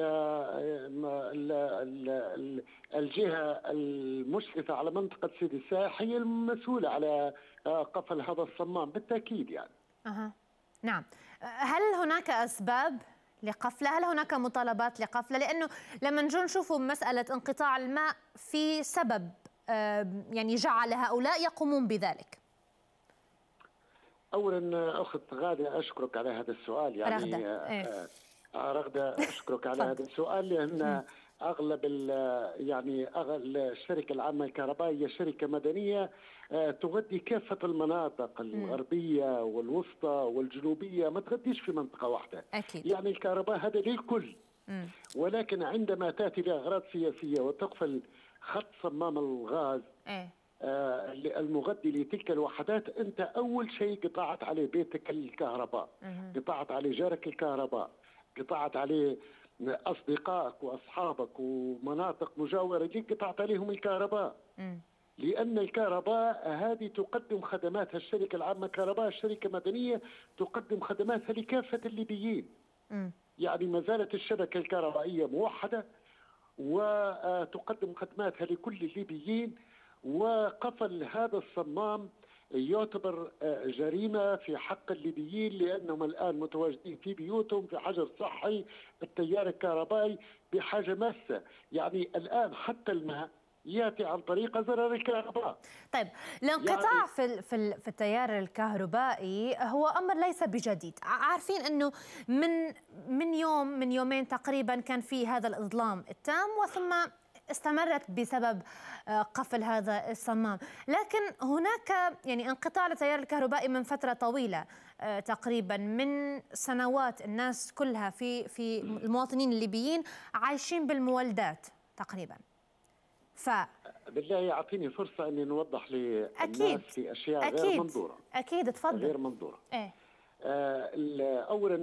Speaker 5: الجهة المشرفة على منطقة سيدي السايح هي المسؤولة على قفل هذا الصمام بالتأكيد يعني.
Speaker 1: أها نعم. هل هناك أسباب لقفله؟ هل هناك مطالبات لقفله؟ لأنه لما نجي نشوفوا مسألة انقطاع الماء في سبب يعني جعل هؤلاء يقومون بذلك.
Speaker 5: أولا أخت غادة أشكرك على هذا السؤال. يعني
Speaker 1: رغدة إيه؟
Speaker 5: رغدة أشكرك على هذا السؤال، لأن أغلب يعني أغلب الشركة العامة للكهرباء هي شركة مدنية تغذي كافة المناطق الغربية والوسطى والجنوبية، ما تغذيش في منطقة واحدة.
Speaker 1: أكيد.
Speaker 5: يعني الكهرباء هذا للكل.
Speaker 1: مم.
Speaker 5: ولكن عندما تأتي لأغراض سياسية وتقفل خط صمام الغاز
Speaker 1: ايه
Speaker 5: آه المغذي لتلك الوحدات، أنت أول شيء قطعت عليه بيتك الكهرباء،
Speaker 1: مم.
Speaker 5: قطعت عليه جارك الكهرباء، قطعت عليه أصدقائك وأصحابك ومناطق مجاورة لك، قطعت عليهم الكهرباء.
Speaker 1: مم.
Speaker 5: لأن الكهرباء هذه تقدم خدماتها، الشركة العامة كهرباء شركة مدنية تقدم خدماتها لكافة الليبيين.
Speaker 1: مم.
Speaker 5: يعني ما زالت الشبكة الكهربائية موحدة وتقدم خدماتها لكل الليبيين، وقفل هذا الصمام يعتبر جريمة في حق الليبيين، لأنهم الآن متواجدين في بيوتهم في حجر صحي، التيار الكهربائي بحاجة ماسة. يعني الآن حتى الماء ياتي عن طريق زرار الكهرباء.
Speaker 1: طيب الانقطاع يعني في في في التيار الكهربائي هو امر ليس بجديد، عارفين انه من من يوم من يومين تقريبا كان في هذا الاظلام التام، وثم استمرت بسبب قفل هذا الصمام، لكن هناك يعني انقطاع للتيار الكهربائي من فترة طويلة تقريبا من سنوات. الناس كلها في في المواطنين الليبيين عايشين بالمولدات تقريبا. ف
Speaker 5: بالله يعطيني فرصة أني نوضح للناس
Speaker 1: أكيد.
Speaker 5: في أشياء
Speaker 1: أكيد.
Speaker 5: غير منظورة.
Speaker 1: أكيد تفضل.
Speaker 5: غير منظورة.
Speaker 1: إيه؟
Speaker 5: آه أولا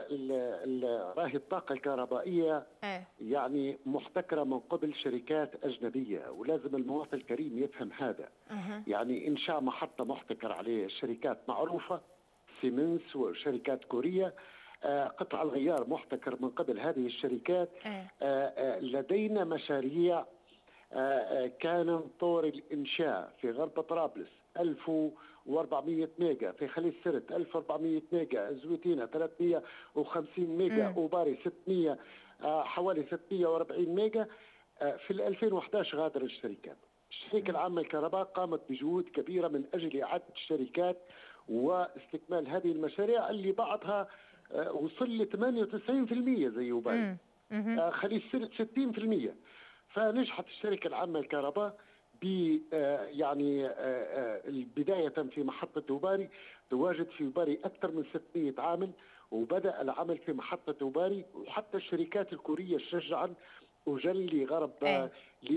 Speaker 5: راهي الطاقة الكهربائية
Speaker 1: إيه؟
Speaker 5: يعني محتكرة من قبل شركات أجنبية، ولازم المواطن الكريم يفهم هذا.
Speaker 1: أه.
Speaker 5: يعني إنشاء محطة محتكر عليه شركات معروفة، سيمنز وشركات كورية. آه قطع الغيار محتكر من قبل هذه الشركات.
Speaker 1: إيه؟
Speaker 5: آه آه لدينا مشاريع كان طور الإنشاء في غرب طرابلس ألف وأربعمئة ميجا، في خليج سرت ألف وأربعمئة ميجا، زويتينا ثلاثمئة وخمسين ميجا، أوباري ستمئة، حوالي ستمئة وأربعين ميجا. في ألفين وأحد عشر غادر الشركات. الشركة العامة للكهرباء قامت بجهود كبيرة من أجل إعادة الشركات واستكمال هذه المشاريع اللي بعضها وصل ل ثمانية وتسعين بالمئة زي أوباري، خليج سرت ستين بالمئة. فنجحت الشركة العامة للكهرباء ب يعني بداية في محطة أوباري، تواجد في أوباري أكثر من ستمئة عامل، وبدأ العمل في محطة أوباري، وحتى الشركات الكورية شجعا وجل لغرب
Speaker 1: أه.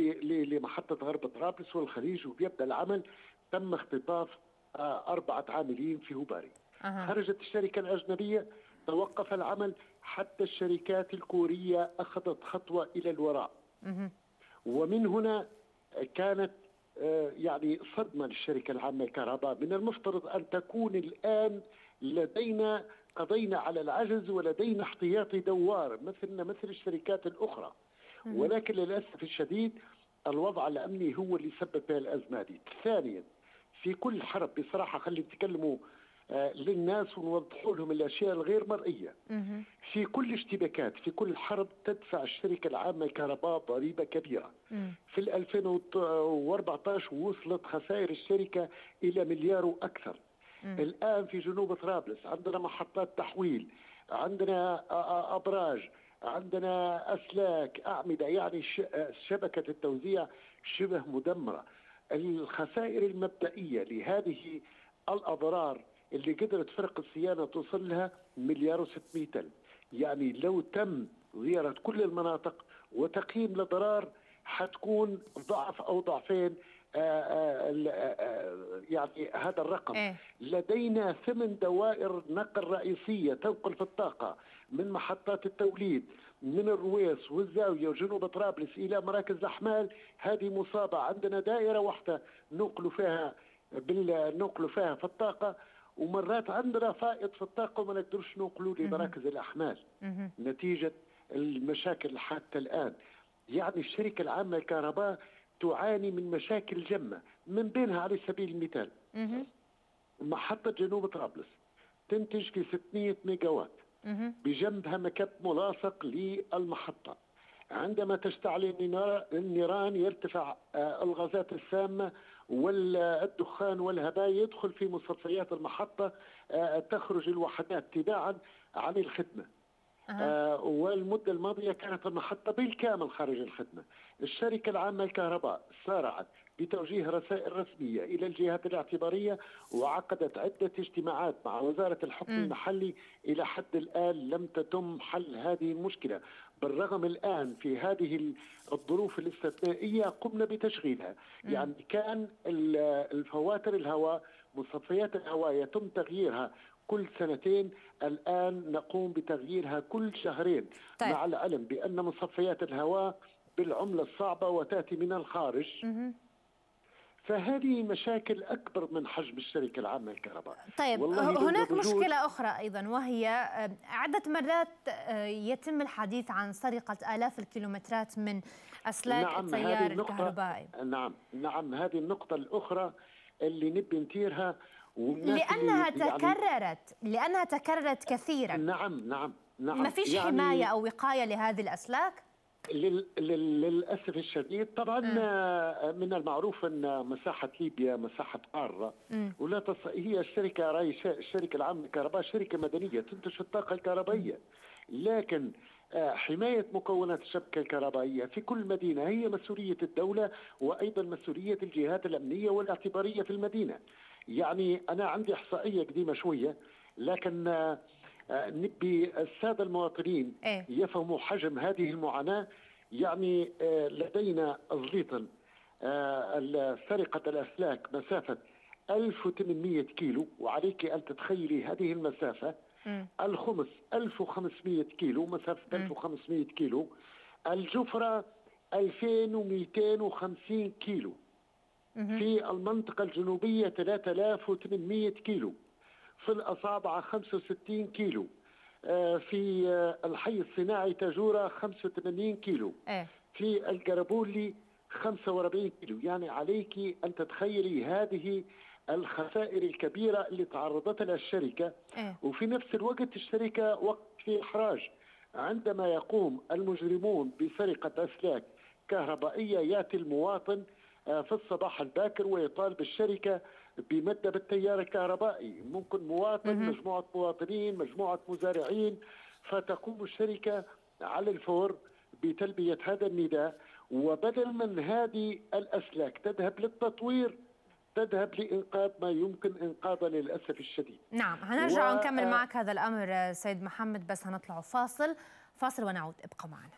Speaker 5: لمحطة غرب طرابلس والخليج، وبيبدأ العمل. تم اختطاف أربعة عاملين في أوباري. أه. خرجت الشركة الأجنبية، توقف العمل حتى الشركات الكورية أخذت خطوة إلى الوراء.
Speaker 1: أه.
Speaker 5: ومن هنا كانت يعني صدمة للشركة العامة للكهرباء. من المفترض أن تكون الآن لدينا قضينا على العجز ولدينا احتياطي دوار مثلنا مثل الشركات الأخرى، ولكن للأسف الشديد الوضع الأمني هو اللي سبب هذه الأزمة دي. ثانيا، في كل حرب بصراحة خلي نتكلموا آه للناس ونوضحوا لهم الأشياء الغير مرئية. في كل اشتباكات في كل حرب تدفع الشركة العامة للكهرباء ضريبة كبيرة. في ألفين وأربعة عشر وصلت خسائر الشركة إلى مليار وأكثر. الآن في جنوب طرابلس عندنا محطات تحويل، عندنا أبراج، عندنا أسلاك، أعمدة، يعني شبكة التوزيع شبه مدمرة. الخسائر المبدئية لهذه الأضرار اللي قدرت فرق الصيانة توصل لها مليار وستمئة ألف. يعني لو تم زيارة كل المناطق وتقييم الأضرار حتكون ضعف أو ضعفين آآ آآ يعني هذا الرقم. إيه؟ لدينا ثمان دوائر نقل رئيسية تنقل في الطاقة من محطات التوليد من الرويس والزاوية وجنوب طرابلس إلى مراكز الأحمال، هذه مصابة. عندنا دائرة واحدة ننقل فيها بالنقل فيها في الطاقة، ومرات عندنا فائض في الطاقة وما نقدرش ننقلوا لمراكز الأحمال نتيجة المشاكل حتى الآن. يعني الشركة العامة للكهرباء تعاني من مشاكل جمة، من بينها على سبيل المثال محطة جنوب طرابلس تنتج في ستمئة ميجا وات، بجنبها مكب ملاصق للمحطة. عندما تشتعل النيران يرتفع الغازات السامة والدخان والهباء يدخل في مصفيات المحطة، تخرج الوحدات تباعا عن الخدمة. أه. والمدة الماضية كانت المحطة بالكامل خارج الخدمة. الشركة العامة للكهرباء سارعت بتوجيه رسائل رسمية إلى الجهات الاعتبارية، وعقدت عدة اجتماعات مع وزارة الحكم م. المحلي. إلى حد الآن لم تتم حل هذه المشكلة. بالرغم الآن في هذه الظروف الاستثنائية قمنا بتشغيلها. م. يعني كان الفواتر الهواء مصفيات الهواء يتم تغييرها كل سنتين، الآن نقوم بتغييرها كل شهرين. طيب. مع العلم بأن مصفيات الهواء بالعملة الصعبة وتأتي من الخارج. م. فهذه مشاكل أكبر من حجم الشركة العامة للكهرباء.
Speaker 1: طيب هناك مشكلة أخرى أيضا، وهي عدة مرات يتم الحديث عن سرقة آلاف الكيلومترات من أسلاك نعم التيار الكهربائي.
Speaker 5: نعم نعم هذه النقطة الأخرى اللي نبي نثيرها،
Speaker 1: لأنها تكررت يعني لأنها تكررت كثيرا.
Speaker 5: نعم نعم نعم
Speaker 1: ما فيش يعني حماية أو وقاية لهذه الأسلاك؟
Speaker 5: للأسف الشديد طبعا م. من المعروف أن مساحة ليبيا مساحة قارة، ولا تص... هي الشركة راي الشركة العامة للكهرباء شركة مدنية تنتج الطاقة الكهربائية، لكن حماية مكونات الشبكة الكهربائية في كل مدينة هي مسؤولية الدولة، وأيضا مسؤولية الجهات الأمنية والاعتبارية في المدينة. يعني أنا عندي إحصائية قديمة شوية، لكن نبي السادة المواطنين إيه؟ يفهموا حجم هذه المعاناة. يعني لدينا أزليطا سرقة الأسلاك مسافة ألف وثمانمئة كيلو، وعليك أن تتخيلي هذه المسافة. م. الخمس ألف وخمسمئة كيلو، مسافة م. ألف وخمسمئة كيلو. الجفرة ألفين ومئتين وخمسين كيلو. م. في المنطقة الجنوبية ثلاثة آلاف وثمانمئة كيلو. في الأصابعة خمسة وستين كيلو. في الحي الصناعي تاجورة خمسة وثمانين كيلو. في القربولي خمسة وأربعين كيلو. يعني عليك أن تتخيلي هذه الخسائر الكبيرة اللي تعرضت لها الشركة. وفي نفس الوقت الشركة وقت في إحراج عندما يقوم المجرمون بسرقة أسلاك كهربائية. يأتي المواطن في الصباح الباكر ويطالب الشركة بمد بالتيار الكهربائي، ممكن مواطن مه. مجموعة مواطنين مجموعة مزارعين، فتقوم الشركة على الفور بتلبية هذا النداء، وبدل من هذه الأسلاك تذهب للتطوير تذهب لإنقاذ ما يمكن إنقاذه للأسف الشديد.
Speaker 1: نعم هنرجع و... ونكمل معك هذا الأمر سيد محمد، بس هنطلع فاصل فاصل ونعود، ابقى معنا.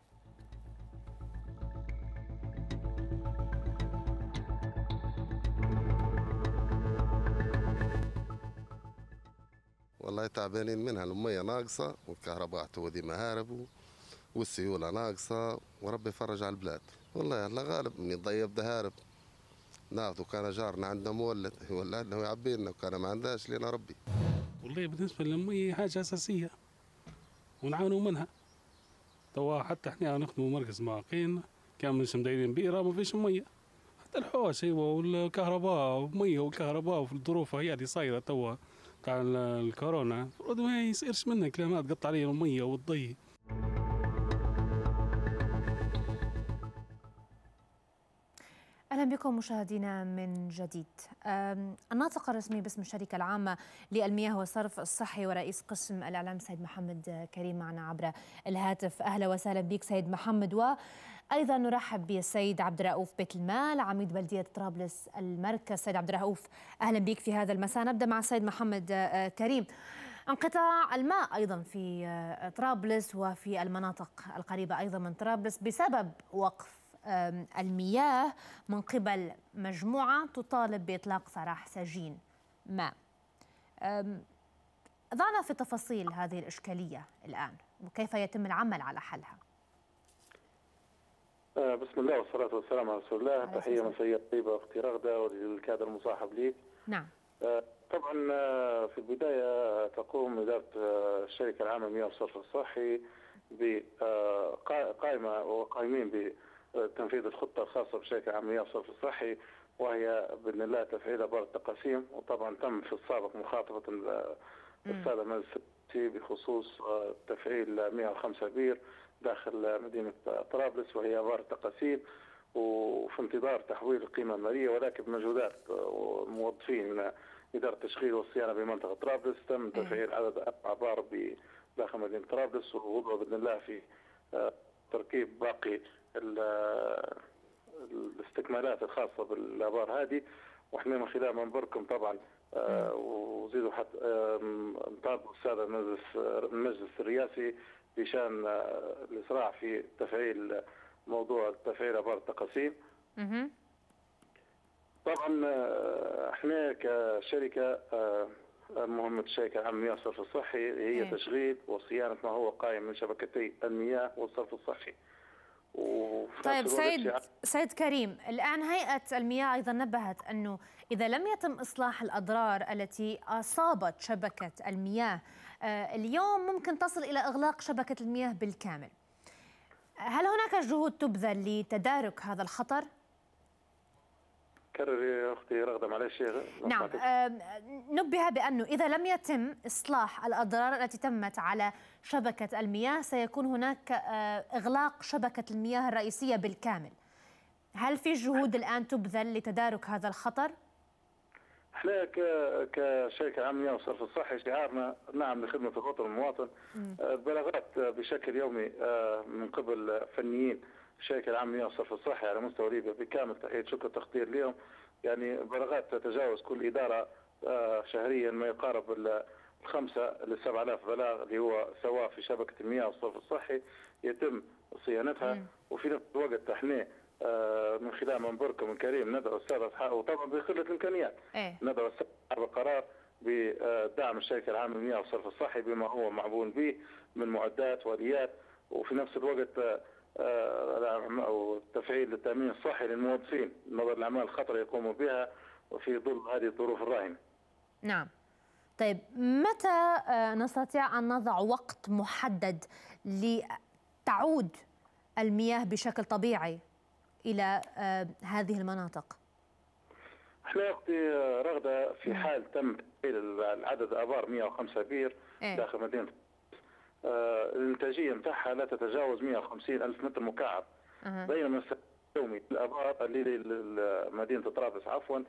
Speaker 6: والله تعبانين منها، المية ناقصة والكهرباء تودي مهارب والسيولة ناقصة، وربي يفرج على البلاد. والله الله غالب، من يضيب دهارب ناخذه. كان جارنا عنده مولد يولد لنا ويعبي لنا، وكان ما عندهاش لنا ربي.
Speaker 7: والله بالنسبة للمية حاجة أساسية ونعانوا منها. توا حتى احنا نخدموا مركز معاقين كان مش مدايرين بيرة ما فيش مية، حتى الحواش ايوه والكهرباء ومية والكهرباء وفي الظروف هي اللي صايرة توا تاع الكورونا، المفروض ما يصيرش منها كلامات قطع علينا المية والضي.
Speaker 1: أهلا بكم مشاهدينا من جديد. الناطق الرسمي باسم الشركة العامة للمياه والصرف الصحي ورئيس قسم الإعلام سيد محمد كريم معنا عبر الهاتف. أهلا وسهلا بك سيد محمد، وأيضا نرحب بالسيد عبد الرؤوف بيت المال عميد بلدية طرابلس المركز. سيد عبد الرؤوف أهلا بك في هذا المساء. نبدأ مع السيد محمد كريم. انقطاع الماء أيضا في طرابلس وفي المناطق القريبة أيضا من طرابلس بسبب وقف المياه من قبل مجموعة تطالب بإطلاق سراح سجين ماء. ضعنا في تفاصيل هذه الإشكالية الآن وكيف يتم العمل على حلها.
Speaker 3: بسم الله والصلاة والسلام على رسول الله. تحية مسية طيبة أختي رغدة وللكادر المصاحب لي.
Speaker 1: نعم.
Speaker 3: طبعا في البداية تقوم إدارة الشركة العامة للمياه والصرف الصحي بقائمة وقائمين ب تنفيذ الخطة الخاصة بالشركة العامة للمياه والصرف الصحي، وهي بإذن الله تفعيلها بار التقاسيم. وطبعا تم في السابق مخاطبة السادة المجلس الرئاسي بخصوص تفعيل مئة وخمسة بير داخل مدينة طرابلس وهي بار التقاسيم، وفي انتظار تحويل القيمة المالية، ولكن بمجهودات موظفين من إدارة التشغيل والصيانة بمنطقة طرابلس تم تفعيل عدد أربع بار داخل مدينة طرابلس، ووضعه بإذن الله في تركيب باقي الاستكمالات الخاصة بالآبار هذه. واحنا من خلال منبركم طبعا آه وزيدوا حتى آه نطالب السادة المجلس المجلس الرئاسي
Speaker 8: بشان الإسراع في تفعيل موضوع تفعيل آبار التقاسيم. طبعا احنا كشركة مهمة الشركة العامة للمياه والصرف الصحي هي
Speaker 1: إيه.
Speaker 8: تشغيل وصيانة ما هو قائم من شبكتي المياه والصرف الصحي.
Speaker 1: طيب سيد سيد كريم، الآن هيئة المياه أيضا نبهت أنه إذا لم يتم إصلاح الأضرار التي أصابت شبكة المياه اليوم ممكن تصل إلى إغلاق شبكة المياه بالكامل. هل هناك جهود تبذل لتدارك هذا الخطر؟
Speaker 8: كرري يا أختي رغدة معلش.
Speaker 1: نعم، نبه بأنه إذا لم يتم إصلاح الأضرار التي تمت على شبكة المياه سيكون هناك إغلاق شبكة المياه الرئيسية بالكامل. هل في جهود الآن تبذل لتدارك هذا الخطر؟
Speaker 8: احنا كشركة عامة للمياه والصرف الصحي شعارنا نعم لخدمة الوطن والمواطن. بلاغات بشكل يومي من قبل فنيين الشركة العامة للمياه والصرف الصحي على مستوى ليبيا بكامل تحية شكر وتقدير لهم. يعني بلاغات تتجاوز كل إدارة شهريا ما يقارب الخمسة لسبعة آلاف بلاغ اللي هو سواء في شبكة المياه والصرف الصحي يتم صيانتها. مم. وفي نفس الوقت احنا من خلال منبركم الكريم ندعو السادة أصحاب وطبعا بقلة الإمكانيات
Speaker 1: ايه؟ ندعو
Speaker 8: السادة أصحاب القرار بدعم الشركة العامة للمياه والصرف الصحي بما هو معبون به من معدات واليات، وفي نفس الوقت أو تفعيل التأمين الصحي للموظفين نظرا للأعمال الخطرة يقوموا بها وفي ظل هذه الظروف الراهنة.
Speaker 1: نعم. طيب متى نستطيع أن نضع وقت محدد لتعود المياه بشكل طبيعي إلى هذه المناطق؟
Speaker 8: احنا اختي رغدة في حال تم تفعيل العدد آبار مئة وخمسة بير إيه؟ داخل مدينة آه الانتاجيه نتاعها لا تتجاوز مئة وخمسين ألف متر مكعب. أه. بينما اليومي الابار اللي مدينه طرابلس عفوا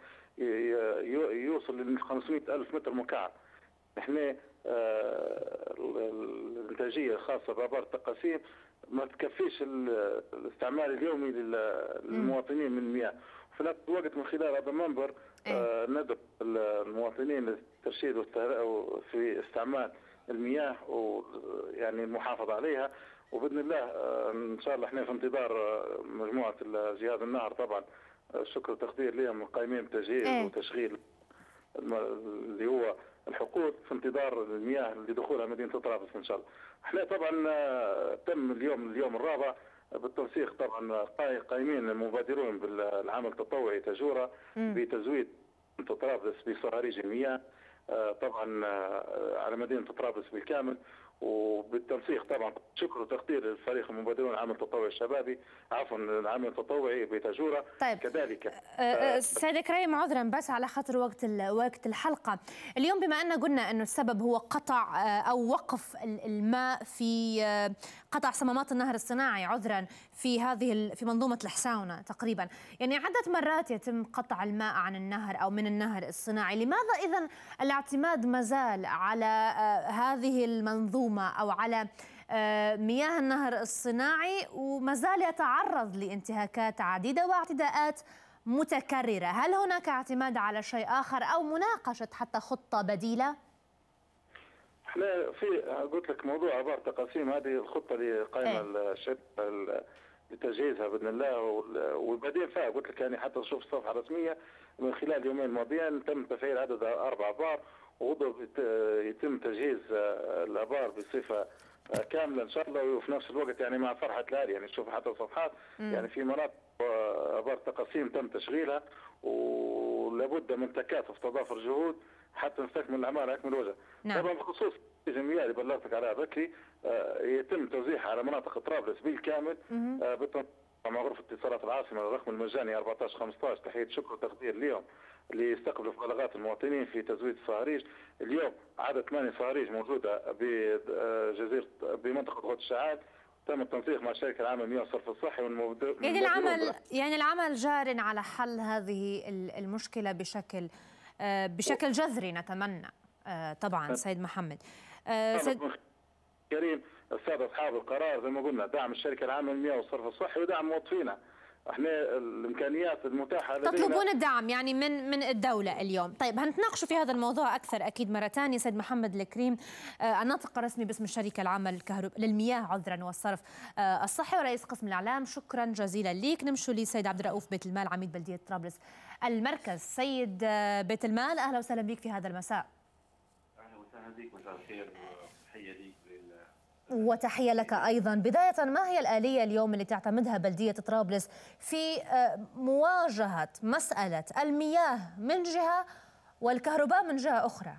Speaker 8: يوصل ل خمسمئة ألف متر مكعب. احنا آه الانتاجيه الخاصه بابار التقاسيم ما تكفيش الاستعمال اليومي للمواطنين من المياه. في نفس الوقت من خلال هذا المنبر آه ندعو المواطنين للترشيد في استعمال المياه ويعني المحافظة عليها. وبإذن الله إن شاء الله احنا في انتظار مجموعة جهاز النهر طبعا الشكر والتقدير لهم القائمين بتجهيز ايه؟ وتشغيل اللي هو الحقول في انتظار المياه لدخولها مدينة طرابلس إن شاء الله. احنا طبعا تم اليوم اليوم الرابع بالتنسيق طبعا قائمين المبادرون بالعمل التطوعي تجورة بتزويد طرابلس بصهاريج المياه طبعا على مدينة طرابلس بالكامل، وبالتنسيق طبعا شكر وتقدير للفريق المبادرون العمل التطوعي الشبابي عفوا العمل التطوعي بتجورة.
Speaker 1: طيب.
Speaker 8: كذلك
Speaker 1: سيد كريم عذرا بس على خاطر وقت وقت الحلقة اليوم، بما أن قلنا أنه السبب هو قطع أو وقف الماء في قطع صمامات النهر الصناعي عذرا في هذه في منظومة الحساونة تقريبا، يعني عدة مرات يتم قطع الماء عن النهر أو من النهر الصناعي. لماذا إذن الاعتماد مازال على هذه المنظومة أو على مياه النهر الصناعي ومازال يتعرض لانتهاكات عديدة واعتداءات متكررة؟ هل هناك اعتماد على شيء آخر أو مناقشة حتى خطة بديلة؟
Speaker 8: احنا في قلت لك موضوع آبار تقاسيم هذه الخطة اللي قائمة الشركة لتجهيزها بإذن الله والبديل فيها. قلت لك يعني حتى تشوف الصفحة الرسمية من خلال اليومين الماضيين تم تفعيل عدد أربع آبار وغدا يتم تجهيز الآبار بصفة كاملة إن شاء الله. وفي نفس الوقت يعني مع فرحة الأهالي يعني تشوف حتى الصفحات يعني في مناطق آبار تقاسيم تم تشغيلها ولابد من تكاتف تضافر جهود حتى نستكمل الأعمال على أكمل وجه.
Speaker 1: نعم.
Speaker 8: طبعا بخصوص الجمعية اللي بلغتك عليها بكري يتم توزيعها على مناطق طرابلس بالكامل بالتنسيق مع غرفة اتصالات العاصمة الرقم المجاني أربعة عشر خمسة عشر. تحية شكر وتقدير اليوم اللي يستقبلوا في بلاغات المواطنين في تزويد الصهاريج. اليوم عدد ثمانية صهاريج موجودة بجزيرة بمنطقة غوث الشعاب تم التنسيق مع الشركة العامة للمياه والصرف الصحي والمبادرون.
Speaker 1: يعني العمل يعني العمل جار على حل هذه المشكلة بشكل بشكل جذري نتمنى طبعا. سيد محمد
Speaker 8: سيد كريم السادة أصحاب القرار زي ما قلنا دعم الشركة العامة للمياه والصرف الصحي ودعم موظفينا احنا الامكانيات المتاحه لدينا
Speaker 1: تطلبون الدعم يعني من من الدوله اليوم. طيب هنتناقشوا في هذا الموضوع اكثر اكيد مره ثانيه. سيد محمد الكريم، آه الناطق الرسمي باسم الشركه العامه للكهرب... للمياه عذرا والصرف آه الصحي ورئيس قسم الاعلام، شكرا جزيلا ليك. نمشوا لسيد عبد الرؤوف بيت المال، عميد بلديه طرابلس المركز. سيد آه بيت المال، اهلا وسهلا بك في هذا المساء.
Speaker 3: اهلا وسهلا بك، مساء الخير، تحيه ليك
Speaker 1: وتحية لك أيضا. بداية، ما هي الآلية اليوم اللي تعتمدها بلدية طرابلس في مواجهة مسألة المياه من جهة والكهرباء من جهة أخرى؟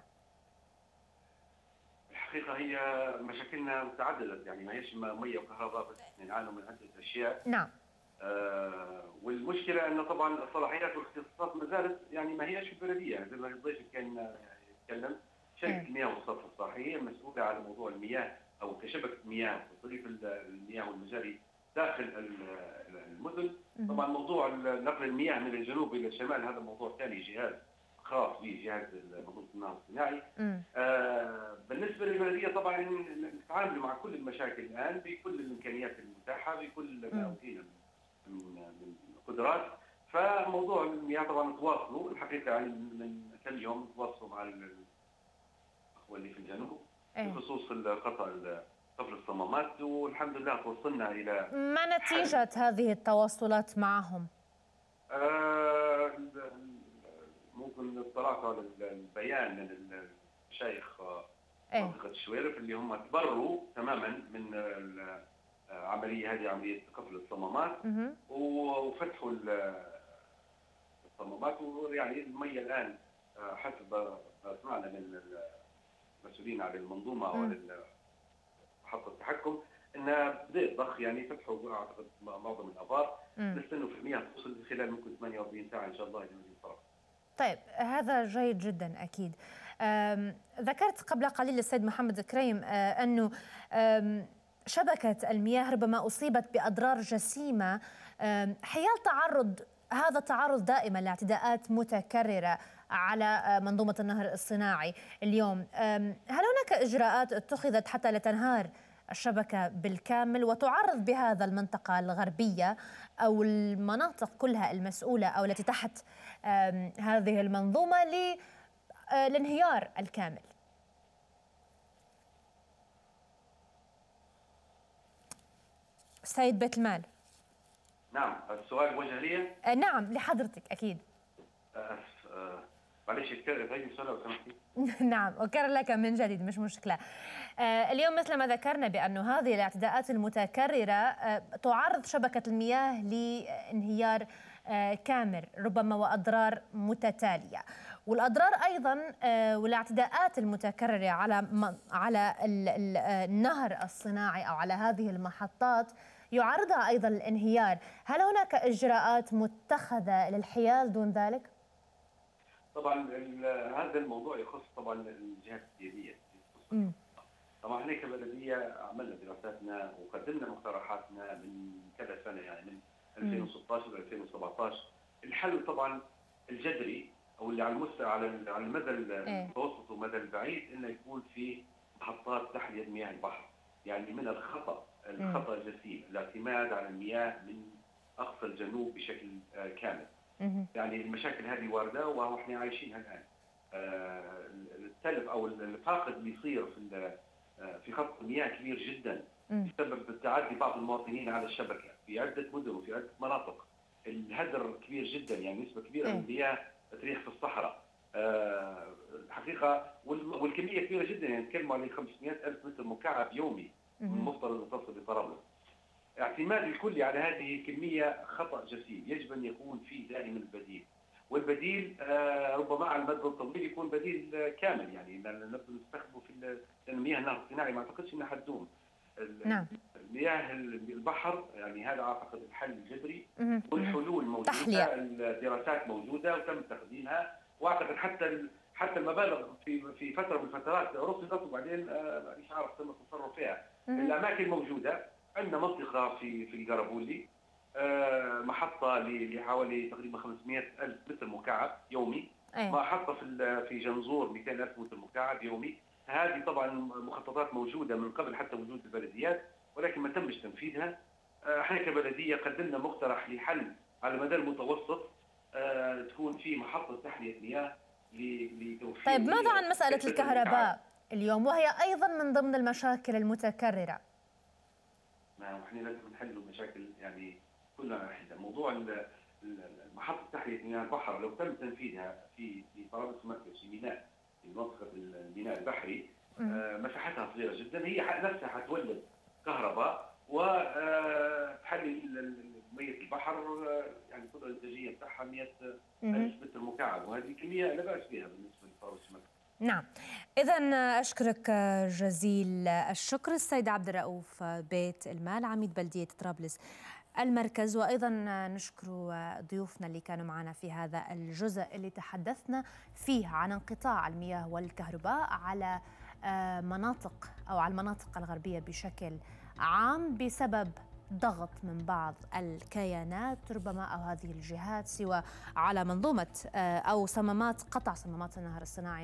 Speaker 3: الحقيقة هي مشاكلنا متعددة، يعني ما هيش مية وكهرباء بس، نعاني من عدة أشياء.
Speaker 1: نعم.
Speaker 3: آه والمشكلة أنه طبعا الصلاحيات والاختصاصات ما زالت يعني ما هيش في البلدية، زي ما الضيف كان يتكلم. شركة المياه والصرف الصحي المسؤولة على موضوع المياه أو كشبكة مياه وتضيف المياه والمجاري داخل المدن. طبعا موضوع نقل المياه من الجنوب إلى الشمال هذا موضوع ثاني، جهاز خاص به، جهاز منظومة المياه الصناعي. آه بالنسبة للبلدية طبعا نتعامل مع كل المشاكل الآن بكل الإمكانيات المتاحة، بكل ما أوتينا من من قدرات. فموضوع المياه طبعا تواصلوا الحقيقة يعني من كم يوم تواصلوا مع الأخوة اللي في الجنوب بخصوص القطع قفل الصمامات، والحمد لله توصلنا الى.
Speaker 1: ما نتيجة هذه التواصلات معهم؟
Speaker 3: آه ممكن اطلعت على البيان من المشايخ منطقة الشويرف اللي هم تبروا تماما من العملية هذه، عملية قفل الصمامات، وفتحوا الصمامات. ويعني المية الآن حسب ما سمعنا من المسؤولين على المنظومة او على محطة التحكم انها بدأت ضخ، يعني فتحوا اعتقد معظم الابار، بس انه في المياه توصل خلال ممكن ثمانية وأربعين ساعة ان شاء الله لمدينة طرابلس.
Speaker 1: طيب هذا جيد جدا اكيد. ذكرت قبل قليل السيد محمد الكريم انه شبكة المياه ربما اصيبت باضرار جسيمة حيال تعرض هذا التعرض دائما لاعتداءات متكررة على منظومة النهر الصناعي اليوم. هل هناك إجراءات اتخذت حتى لا تنهار الشبكة بالكامل وتعرض بهذا المنطقة الغربية أو المناطق كلها المسؤولة أو التي تحت هذه المنظومة للانهيار الكامل؟ سيد بيت المال.
Speaker 3: نعم، السؤال وجه لي؟
Speaker 1: نعم لحضرتك أكيد.
Speaker 3: معلش غير السؤال لو سمحتي.
Speaker 1: نعم أكرر لك من جديد، مش مشكلة. آه اليوم مثل ما ذكرنا بأنه هذه الاعتداءات المتكررة آه تعرض شبكة المياه لانهيار آه كامل ربما وأضرار متتالية، والأضرار أيضا آه والاعتداءات المتكررة على على النهر الصناعي أو على هذه المحطات يعرضها أيضا للانهيار. هل هناك إجراءات متخذة للحياد دون ذلك؟
Speaker 3: طبعا هذا الموضوع يخص طبعا الجهات السياديه. طبعا احنا كبلديه عملنا دراساتنا وقدمنا مقترحاتنا من كذا سنه، يعني من ألفين وستة عشر و ألفين وسبعة عشر. الحل طبعا الجذري او اللي على المستوى على على المدى المتوسط والمدى البعيد انه يكون في محطات تحليه مياه البحر، يعني من الخطا الخطا الجسيم الاعتماد على المياه من اقصى الجنوب بشكل كامل. يعني المشاكل هذه وارده واحنا عايشينها الان. آه التلف او الفاقد اللي يصير في في خط المياه كبير جدا بسبب تعدي بعض المواطنين على الشبكه في عده مدن وفي عده مناطق. الهدر كبير جدا، يعني نسبه كبيره من المياه تريح في الصحراء. آه الحقيقه والكميه كبيره جدا، يعني نتكلم عن خمسمئة ألف متر مكعب يومي المفترض ان تصل لطرابلس. اعتماد الكلي على هذه الكمية خطأ جسيم، يجب أن يكون في دائما بديل، والبديل آه ربما على المدى الطويل يكون بديل آه كامل، يعني نبدأ نستخدمه في لأن مياه النهر الصناعي ما أعتقدش أنها حتدوم.
Speaker 1: نعم.
Speaker 3: مياه البحر يعني هذا أعتقد الحل الجذري، والحلول موجودة،
Speaker 1: تحلية.
Speaker 3: الدراسات موجودة وتم تقديمها، وأعتقد حتى حتى المبالغ في في فترة من الفترات رصدت وبعدين آه مش عارف تم التصرف فيها. الأماكن موجودة. عندنا منطقة في في القربولي آه محطة لحوالي تقريبا خمسمئة ألف متر مكعب يومي. أيه. محطة في في جنزور مئتين ألف متر مكعب يومي. هذه طبعا مخططات موجودة من قبل حتى وجود البلديات، ولكن ما تمش تنفيذها. احنا كبلديه قدمنا مقترح لحل على المدى المتوسط تكون في محطه تحليه مياه لتوفير.
Speaker 1: طيب ماذا عن مساله الكهرباء اليوم وهي ايضا من ضمن المشاكل المتكرره؟
Speaker 3: نعم احنا لازم نحل المشاكل يعني كلها حده. موضوع محطه تحليه مياه البحر لو تم تنفيذها في في طرابلس مركز في ميناء في منطقه الميناء البحري آه مساحتها صغيره جدا، هي نفسها حتولد كهرباء وتحلي ميه البحر يعني القدره الانتاجيه بتاعها مئة ألف متر مكعب، وهذه كميه لا باس بها بالنسبه لطرابلس مركز.
Speaker 1: نعم، إذا أشكرك جزيل الشكر السيد عبد الرؤوف بيت المال عميد بلدية طرابلس المركز، وأيضا نشكر ضيوفنا اللي كانوا معنا في هذا الجزء اللي تحدثنا فيه عن انقطاع المياه والكهرباء على مناطق أو على المناطق الغربية بشكل عام بسبب ضغط من بعض الكيانات ربما أو هذه الجهات، سواء على منظومة أو صمامات قطع صمامات النهر الصناعي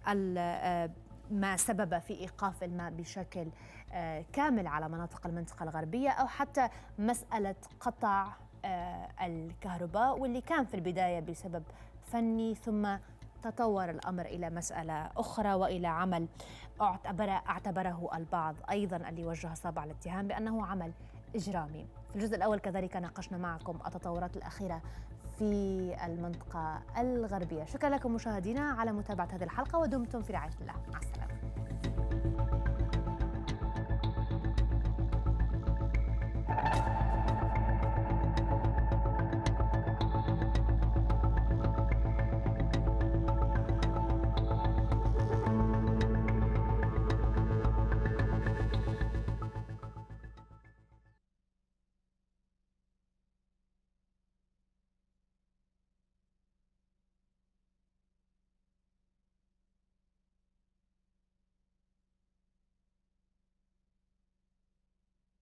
Speaker 1: ما سبب في إيقاف الماء بشكل كامل على مناطق المنطقة الغربية، أو حتى مسألة قطع الكهرباء واللي كان في البداية بسبب فني ثم تطور الأمر إلى مسألة أخرى وإلى عمل اعتبره البعض أيضا اللي وجه صابع الاتهام بأنه عمل إجرامي. في الجزء الأول كذلك ناقشنا معكم التطورات الأخيرة في المنطقة الغربية. شكرا لكم مشاهدينا على متابعة هذه الحلقة ودمتم في رعاية الله. مع السلامة.